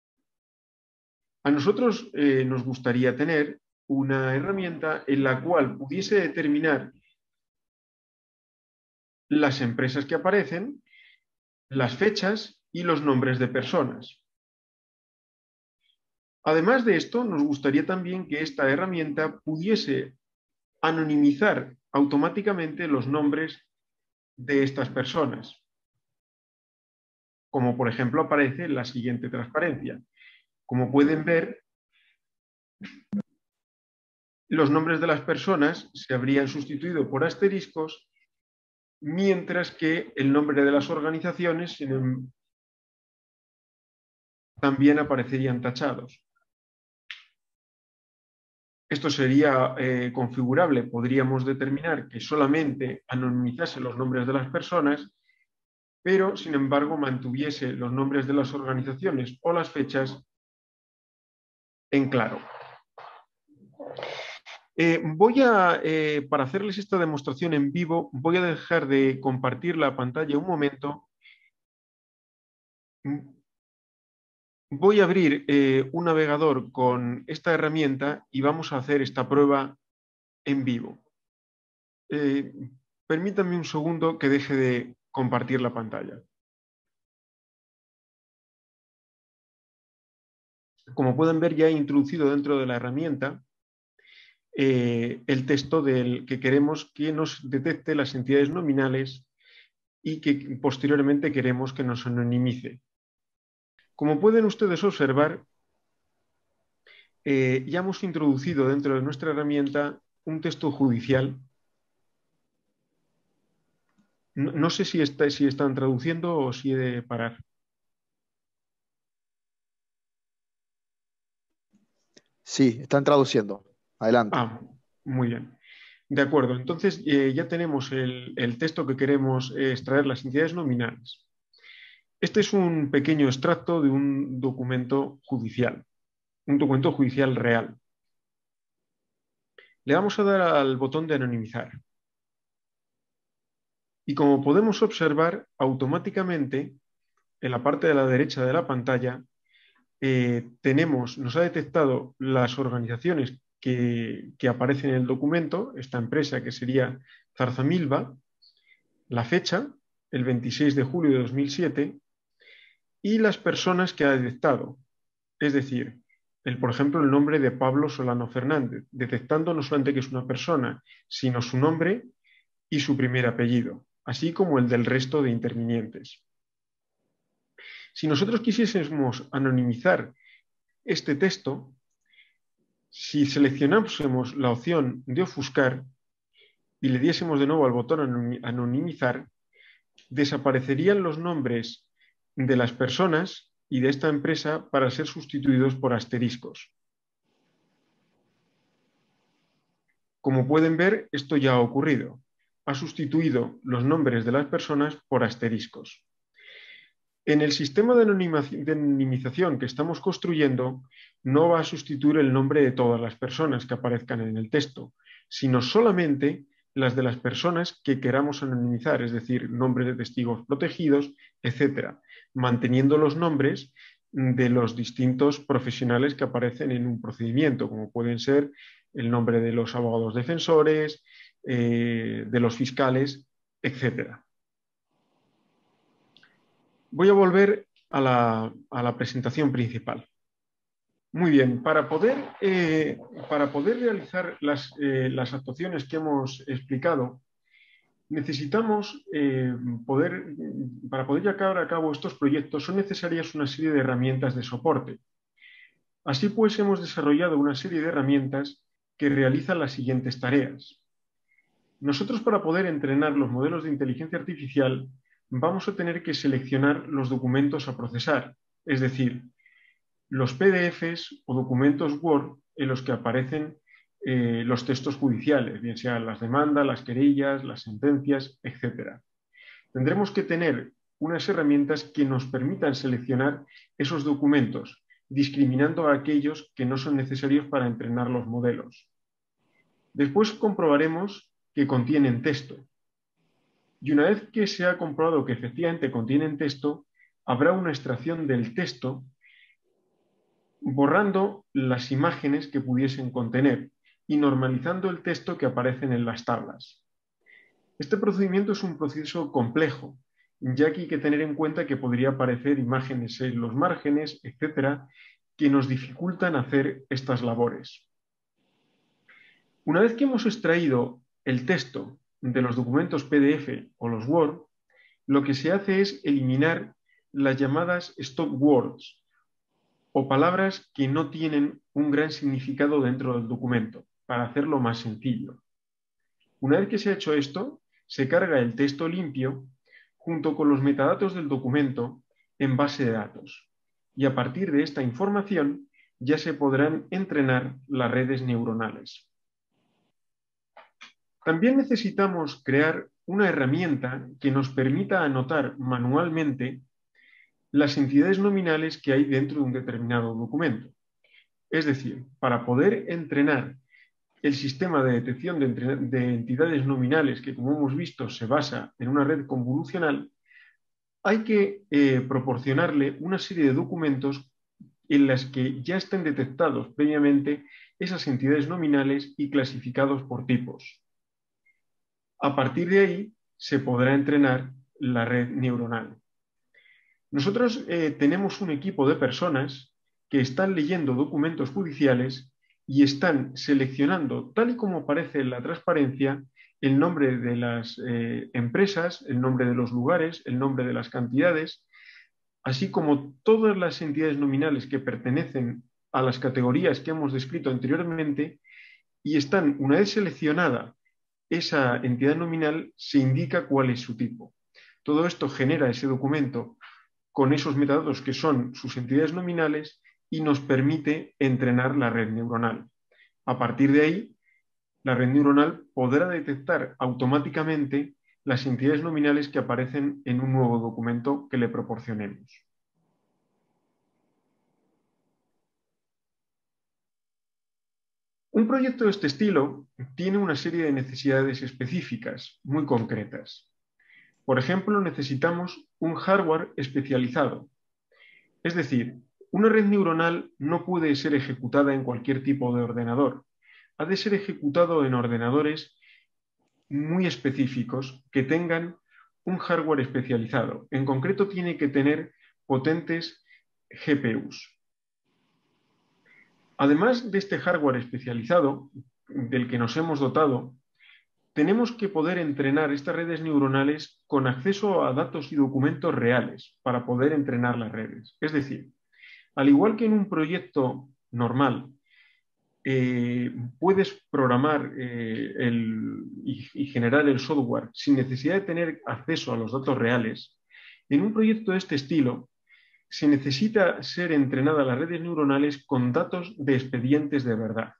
A nosotros eh, nos gustaría tener una herramienta en la cual pudiese determinar las empresas que aparecen, las fechas y los nombres de personas. Además de esto, nos gustaría también que esta herramienta pudiese anonimizar automáticamente los nombres de estas personas. Como por ejemplo aparece en la siguiente transparencia. Como pueden ver, los nombres de las personas se habrían sustituido por asteriscos, mientras que el nombre de las organizaciones también aparecerían tachados. Esto sería eh, configurable, podríamos determinar que solamente anonimizase los nombres de las personas, pero sin embargo mantuviese los nombres de las organizaciones o las fechas en claro. Eh, voy a, eh, para hacerles esta demostración en vivo, voy a dejar de compartir la pantalla un momento. Voy a abrir eh, un navegador con esta herramienta y vamos a hacer esta prueba en vivo. Eh, permítanme un segundo que deje de compartir la pantalla. Como pueden ver, ya he introducido dentro de la herramienta eh, el texto del que queremos que nos detecte las entidades nominales y que posteriormente queremos que nos anonimice. Como pueden ustedes observar, eh, ya hemos introducido dentro de nuestra herramienta un texto judicial. No, no sé si, está, si están traduciendo o si he de parar. Sí, están traduciendo. Adelante. Ah, muy bien. De acuerdo, entonces eh, ya tenemos el, el texto que queremos eh, extraer, las entidades nominales. Este es un pequeño extracto de un documento judicial, un documento judicial real. Le vamos a dar al botón de anonimizar. Y como podemos observar, automáticamente, en la parte de la derecha de la pantalla, eh, tenemos, nos ha detectado las organizaciones que, que aparecen en el documento, esta empresa que sería Zarzamilva, la fecha, el veintiséis de julio de dos mil siete, y las personas que ha detectado, es decir, el, por ejemplo, el nombre de Pablo Solano Fernández, detectando no solamente que es una persona, sino su nombre y su primer apellido, así como el del resto de intervinientes. Si nosotros quisiésemos anonimizar este texto, si seleccionásemos la opción de ofuscar y le diésemos de nuevo al botón anonimizar, desaparecerían los nombres de las personas y de esta empresa para ser sustituidos por asteriscos. Como pueden ver, esto ya ha ocurrido. Ha sustituido los nombres de las personas por asteriscos. En el sistema de anonimización que estamos construyendo, no va a sustituir el nombre de todas las personas que aparezcan en el texto, sino solamente las de las personas que queramos anonimizar, es decir, nombres de testigos protegidos, etcétera, manteniendo los nombres de los distintos profesionales que aparecen en un procedimiento, como pueden ser el nombre de los abogados defensores, eh, de los fiscales, etcétera. Voy a volver a la, a la presentación principal. Muy bien, para poder, eh, para poder realizar las, eh, las actuaciones que hemos explicado, necesitamos eh, poder, para poder llevar a cabo estos proyectos, son necesarias una serie de herramientas de soporte. Así pues, hemos desarrollado una serie de herramientas que realizan las siguientes tareas. Nosotros, para poder entrenar los modelos de inteligencia artificial, vamos a tener que seleccionar los documentos a procesar, es decir, los P D Fs o documentos Word en los que aparecen eh, los textos judiciales, bien sean las demandas, las querellas, las sentencias, etcétera. Tendremos que tener unas herramientas que nos permitan seleccionar esos documentos, discriminando a aquellos que no son necesarios para entrenar los modelos. Después comprobaremos que contienen texto. Y una vez que se ha comprobado que efectivamente contienen texto, habrá una extracción del texto borrando las imágenes que pudiesen contener y normalizando el texto que aparecen en las tablas. Este procedimiento es un proceso complejo, ya que hay que tener en cuenta que podría aparecer imágenes en los márgenes, etcétera, que nos dificultan hacer estas labores. Una vez que hemos extraído el texto de los documentos P D F o los Word, lo que se hace es eliminar las llamadas stop words o palabras que no tienen un gran significado dentro del documento, para hacerlo más sencillo. Una vez que se ha hecho esto, se carga el texto limpio junto con los metadatos del documento en base de datos. Y a partir de esta información ya se podrán entrenar las redes neuronales. También necesitamos crear una herramienta que nos permita anotar manualmente las entidades nominales que hay dentro de un determinado documento. Es decir, para poder entrenar el sistema de detección de, de entidades nominales, que como hemos visto se basa en una red convolucional, hay que eh, proporcionarle una serie de documentos en las que ya estén detectados previamente esas entidades nominales y clasificados por tipos. A partir de ahí se podrá entrenar la red neuronal. Nosotros eh, tenemos un equipo de personas que están leyendo documentos judiciales y están seleccionando, tal y como aparece en la transparencia, el nombre de las eh, empresas, el nombre de los lugares, el nombre de las cantidades, así como todas las entidades nominales que pertenecen a las categorías que hemos descrito anteriormente, y están, una vez seleccionada esa entidad nominal, se indica cuál es su tipo. Todo esto genera ese documento con esos metadatos que son sus entidades nominales y nos permite entrenar la red neuronal. A partir de ahí, la red neuronal podrá detectar automáticamente las entidades nominales que aparecen en un nuevo documento que le proporcionemos. Un proyecto de este estilo tiene una serie de necesidades específicas, muy concretas. Por ejemplo, necesitamos un hardware especializado. Es decir, una red neuronal no puede ser ejecutada en cualquier tipo de ordenador. Ha de ser ejecutado en ordenadores muy específicos que tengan un hardware especializado. En concreto, tiene que tener potentes G P Us. Además de este hardware especializado del que nos hemos dotado, tenemos que poder entrenar estas redes neuronales con acceso a datos y documentos reales para poder entrenar las redes. Es decir, al igual que en un proyecto normal, eh, puedes programar eh, el, y, y generar el software sin necesidad de tener acceso a los datos reales, en un proyecto de este estilo se necesita ser entrenada las redes neuronales con datos de expedientes de verdad,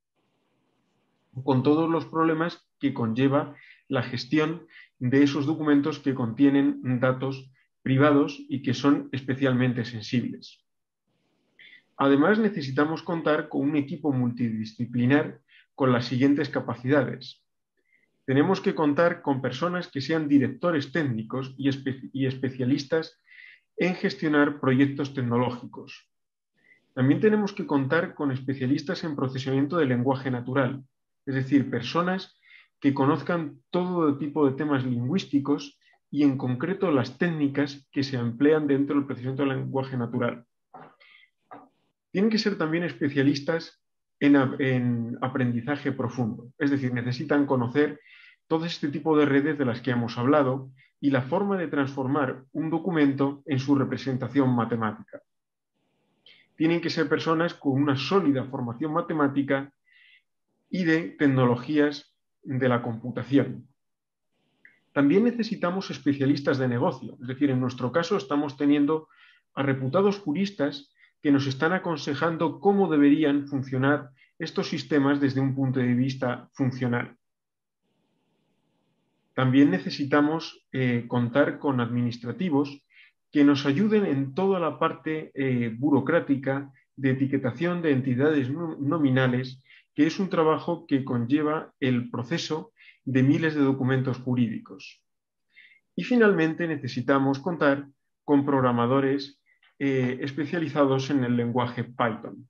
con todos los problemas que conlleva la gestión de esos documentos que contienen datos privados y que son especialmente sensibles. Además, necesitamos contar con un equipo multidisciplinar con las siguientes capacidades. Tenemos que contar con personas que sean directores técnicos y, espe- y especialistas en gestionar proyectos tecnológicos. También tenemos que contar con especialistas en procesamiento de lenguaje natural, es decir, personas que conozcan todo tipo de temas lingüísticos y en concreto las técnicas que se emplean dentro del procesamiento del lenguaje natural. Tienen que ser también especialistas en, en aprendizaje profundo, es decir, necesitan conocer todo este tipo de redes de las que hemos hablado y la forma de transformar un documento en su representación matemática. Tienen que ser personas con una sólida formación matemática y de tecnologías de la computación. También necesitamos especialistas de negocio, es decir, en nuestro caso estamos teniendo a reputados juristas que nos están aconsejando cómo deberían funcionar estos sistemas desde un punto de vista funcional. También necesitamos eh, contar con administrativos que nos ayuden en toda la parte eh, burocrática de etiquetación de entidades nominales, que es un trabajo que conlleva el proceso de miles de documentos jurídicos. Y finalmente necesitamos contar con programadores eh, especializados en el lenguaje Python.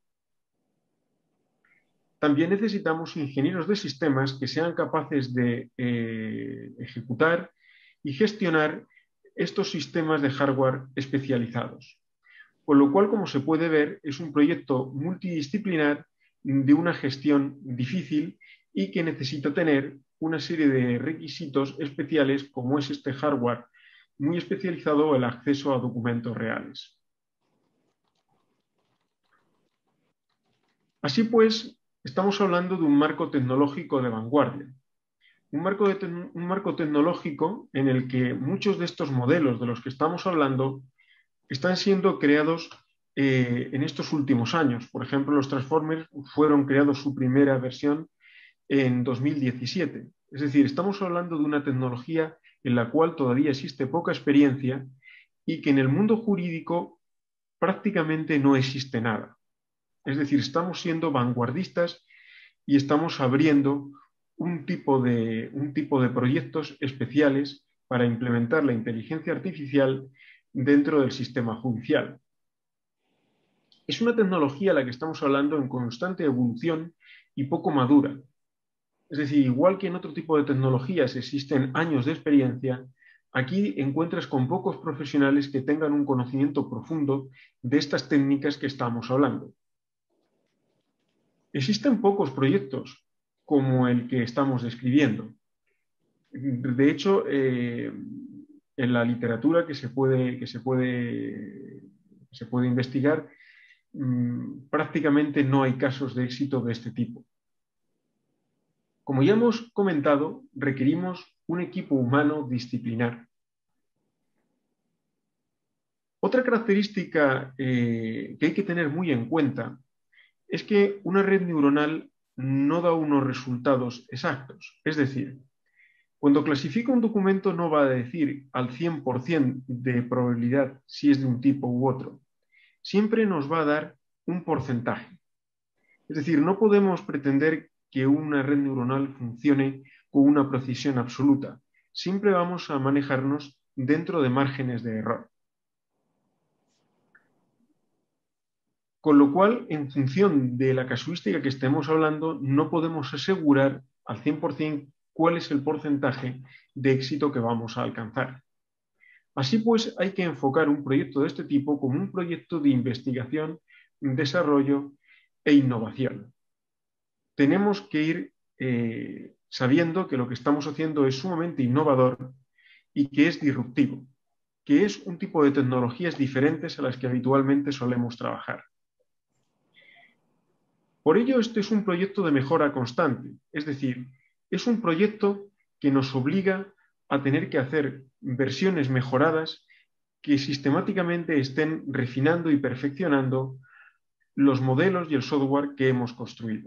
También necesitamos ingenieros de sistemas que sean capaces de eh, ejecutar y gestionar estos sistemas de hardware especializados. Con lo cual, como se puede ver, es un proyecto multidisciplinar de una gestión difícil y que necesita tener una serie de requisitos especiales, como es este hardware muy especializado o el acceso a documentos reales. Así pues, estamos hablando de un marco tecnológico de vanguardia. Un marco, de un marco tecnológico en el que muchos de estos modelos de los que estamos hablando están siendo creados eh, en estos últimos años. Por ejemplo, los Transformers fueron creados su primera versión en dos mil diecisiete. Es decir, estamos hablando de una tecnología en la cual todavía existe poca experiencia y que en el mundo jurídico prácticamente no existe nada. Es decir, estamos siendo vanguardistas y estamos abriendo un tipo de, un tipo de proyectos especiales para implementar la inteligencia artificial dentro del sistema judicial. Es una tecnología a la que estamos hablando en constante evolución y poco madura. Es decir, igual que en otro tipo de tecnologías existen años de experiencia, aquí encuentras con pocos profesionales que tengan un conocimiento profundo de estas técnicas que estamos hablando. Existen pocos proyectos como el que estamos describiendo. De hecho, eh, en la literatura que se puede, que se puede, que se puede investigar, mmm, prácticamente no hay casos de éxito de este tipo. Como ya hemos comentado, requerimos un equipo humano disciplinar. Otra característica eh, que hay que tener muy en cuenta es que una red neuronal no da unos resultados exactos. Es decir, cuando clasifica un documento no va a decir al cien por cien de probabilidad si es de un tipo u otro. Siempre nos va a dar un porcentaje. Es decir, no podemos pretender que una red neuronal funcione con una precisión absoluta. Siempre vamos a manejarnos dentro de márgenes de error. Con lo cual, en función de la casuística que estemos hablando, no podemos asegurar al cien por cien cuál es el porcentaje de éxito que vamos a alcanzar. Así pues, hay que enfocar un proyecto de este tipo como un proyecto de investigación, desarrollo e innovación. Tenemos que ir eh, sabiendo que lo que estamos haciendo es sumamente innovador y que es disruptivo, que es un tipo de tecnologías diferentes a las que habitualmente solemos trabajar. Por ello, este es un proyecto de mejora constante, es decir, es un proyecto que nos obliga a tener que hacer versiones mejoradas que sistemáticamente estén refinando y perfeccionando los modelos y el software que hemos construido.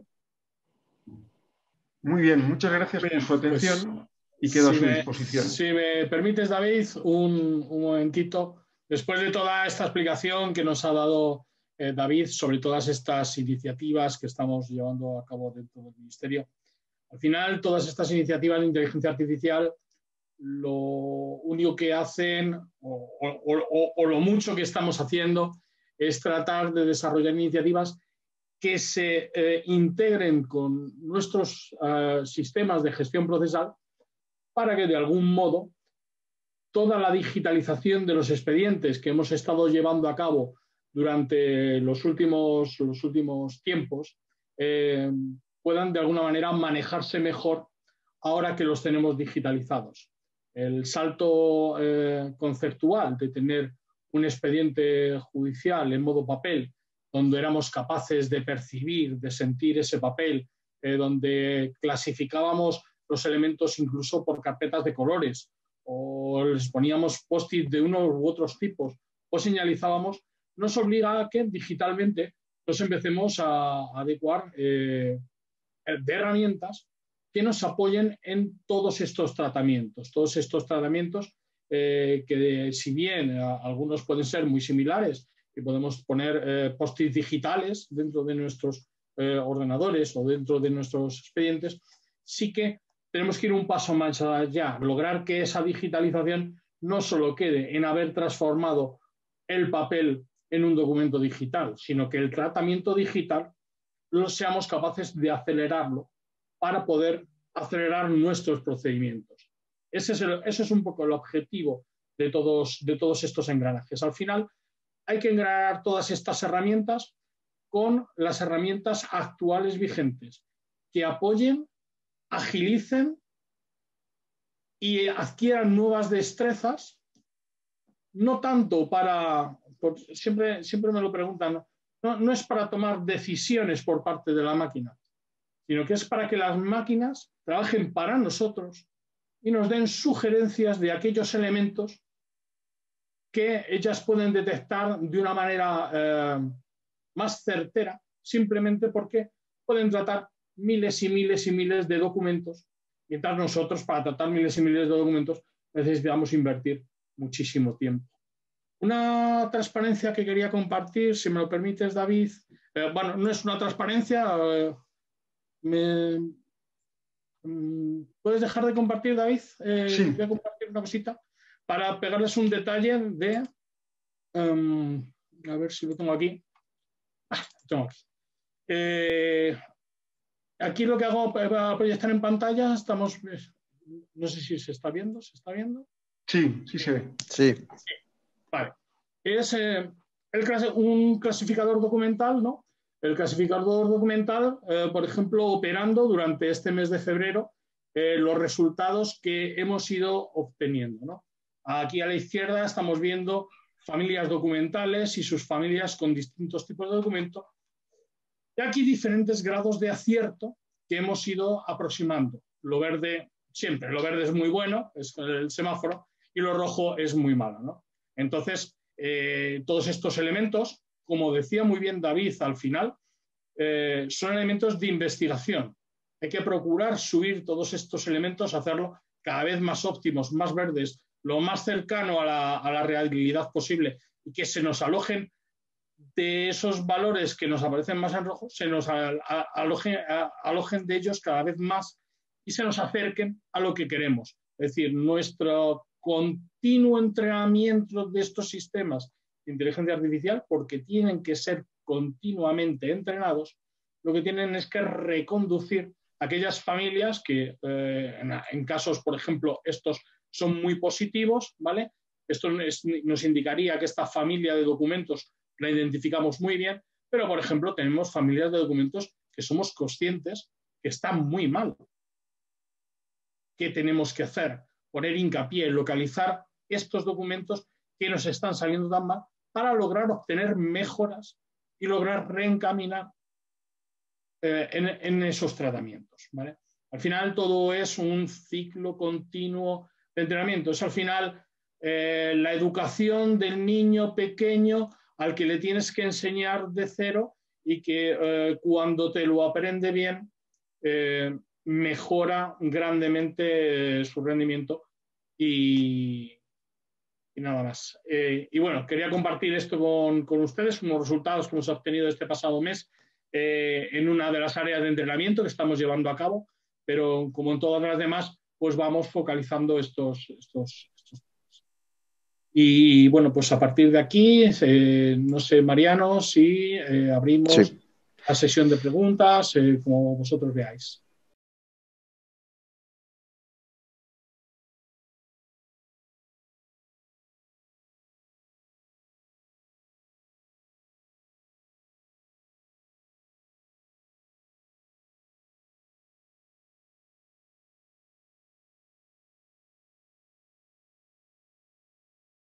Muy bien, muchas gracias bien, por su atención pues, y quedo si a su me, disposición. Si me permites, David, un, un momentito. Después de toda esta explicación que nos ha dado eh, David sobre todas estas iniciativas que estamos llevando a cabo dentro del Ministerio, al final todas estas iniciativas de inteligencia artificial lo único que hacen o, o, o, o lo mucho que estamos haciendo es tratar de desarrollar iniciativas que se eh, integren con nuestros uh, sistemas de gestión procesal para que de algún modo toda la digitalización de los expedientes que hemos estado llevando a cabo durante los últimos, los últimos tiempos eh, puedan de alguna manera manejarse mejor ahora que los tenemos digitalizados. El salto eh, conceptual de tener un expediente judicial en modo papel, donde éramos capaces de percibir, de sentir ese papel, eh, donde clasificábamos los elementos incluso por carpetas de colores, o les poníamos post-it de unos u otros tipos, o señalizábamos, nos obliga a que digitalmente nos empecemos a adecuar eh, de herramientas que nos apoyen en todos estos tratamientos, todos estos tratamientos eh, que si bien a, algunos pueden ser muy similares, que podemos poner eh, post-it digitales dentro de nuestros eh, ordenadores o dentro de nuestros expedientes, sí que tenemos que ir un paso más allá, lograr que esa digitalización no solo quede en haber transformado el papel en un documento digital, sino que el tratamiento digital lo seamos capaces de acelerarlo para poder acelerar nuestros procedimientos. Ese es, el, ese es un poco el objetivo de todos, de todos estos engranajes. Al final hay que engranar todas estas herramientas con las herramientas actuales vigentes, que apoyen, agilicen y adquieran nuevas destrezas, no tanto para, por, siempre, siempre me lo preguntan, no, no es para tomar decisiones por parte de la máquina, sino que es para que las máquinas trabajen para nosotros y nos den sugerencias de aquellos elementos que ellas pueden detectar de una manera eh, más certera, simplemente porque pueden tratar miles y miles y miles de documentos, mientras nosotros para tratar miles y miles de documentos necesitamos invertir muchísimo tiempo. Una transparencia que quería compartir, si me lo permites, David, eh, bueno, no es una transparencia, eh, me, ¿puedes dejar de compartir, David? Eh, sí. Voy a compartir una cosita para pegarles un detalle de, um, a ver si lo tengo aquí. Ah, lo tengo aquí. Eh, aquí lo que hago para proyectar en pantalla, estamos, no sé si se está viendo, ¿se está viendo? Sí, sí se ve. Sí. Sí. Vale. Es eh, el, un clasificador documental, ¿no? El clasificador documental, eh, por ejemplo, operando durante este mes de febrero eh, los resultados que hemos ido obteniendo, ¿no? Aquí a la izquierda estamos viendo familias documentales y sus familias con distintos tipos de documentos. Y aquí diferentes grados de acierto que hemos ido aproximando. Lo verde, siempre, lo verde es muy bueno, es el semáforo, y lo rojo es muy malo, ¿no? Entonces, eh, todos estos elementos, como decía muy bien David al final, eh, son elementos de investigación. Hay que procurar subir todos estos elementos, hacerlo cada vez más óptimos, más verdes, lo más cercano a la, a la realidad posible y que se nos alojen de esos valores que nos aparecen más en rojo, se nos alojen, alojen de ellos cada vez más y se nos acerquen a lo que queremos. Es decir, nuestro continuo entrenamiento de estos sistemas de inteligencia artificial, porque tienen que ser continuamente entrenados, lo que tienen es que reconducir aquellas familias que eh, en, en casos, por ejemplo, estos son muy positivos, ¿vale? Esto nos indicaría que esta familia de documentos la identificamos muy bien, pero, por ejemplo, tenemos familias de documentos que somos conscientes que están muy mal. ¿Qué tenemos que hacer? Poner hincapié en localizar estos documentos que nos están saliendo tan mal para lograr obtener mejoras y lograr reencaminar eh, en, en esos tratamientos, ¿vale? Al final todo es un ciclo continuo de entrenamiento. Es al final eh, la educación del niño pequeño al que le tienes que enseñar de cero y que eh, cuando te lo aprende bien eh, mejora grandemente eh, su rendimiento y, y nada más. Eh, y bueno, quería compartir esto con, con ustedes, unos resultados que hemos obtenido este pasado mes eh, en una de las áreas de entrenamiento que estamos llevando a cabo, pero como en todas las demás, pues vamos focalizando estos, estos, estos temas. Y bueno, pues a partir de aquí, eh, no sé, Mariano, si eh, abrimos Sí. la sesión de preguntas, eh, como vosotros veáis.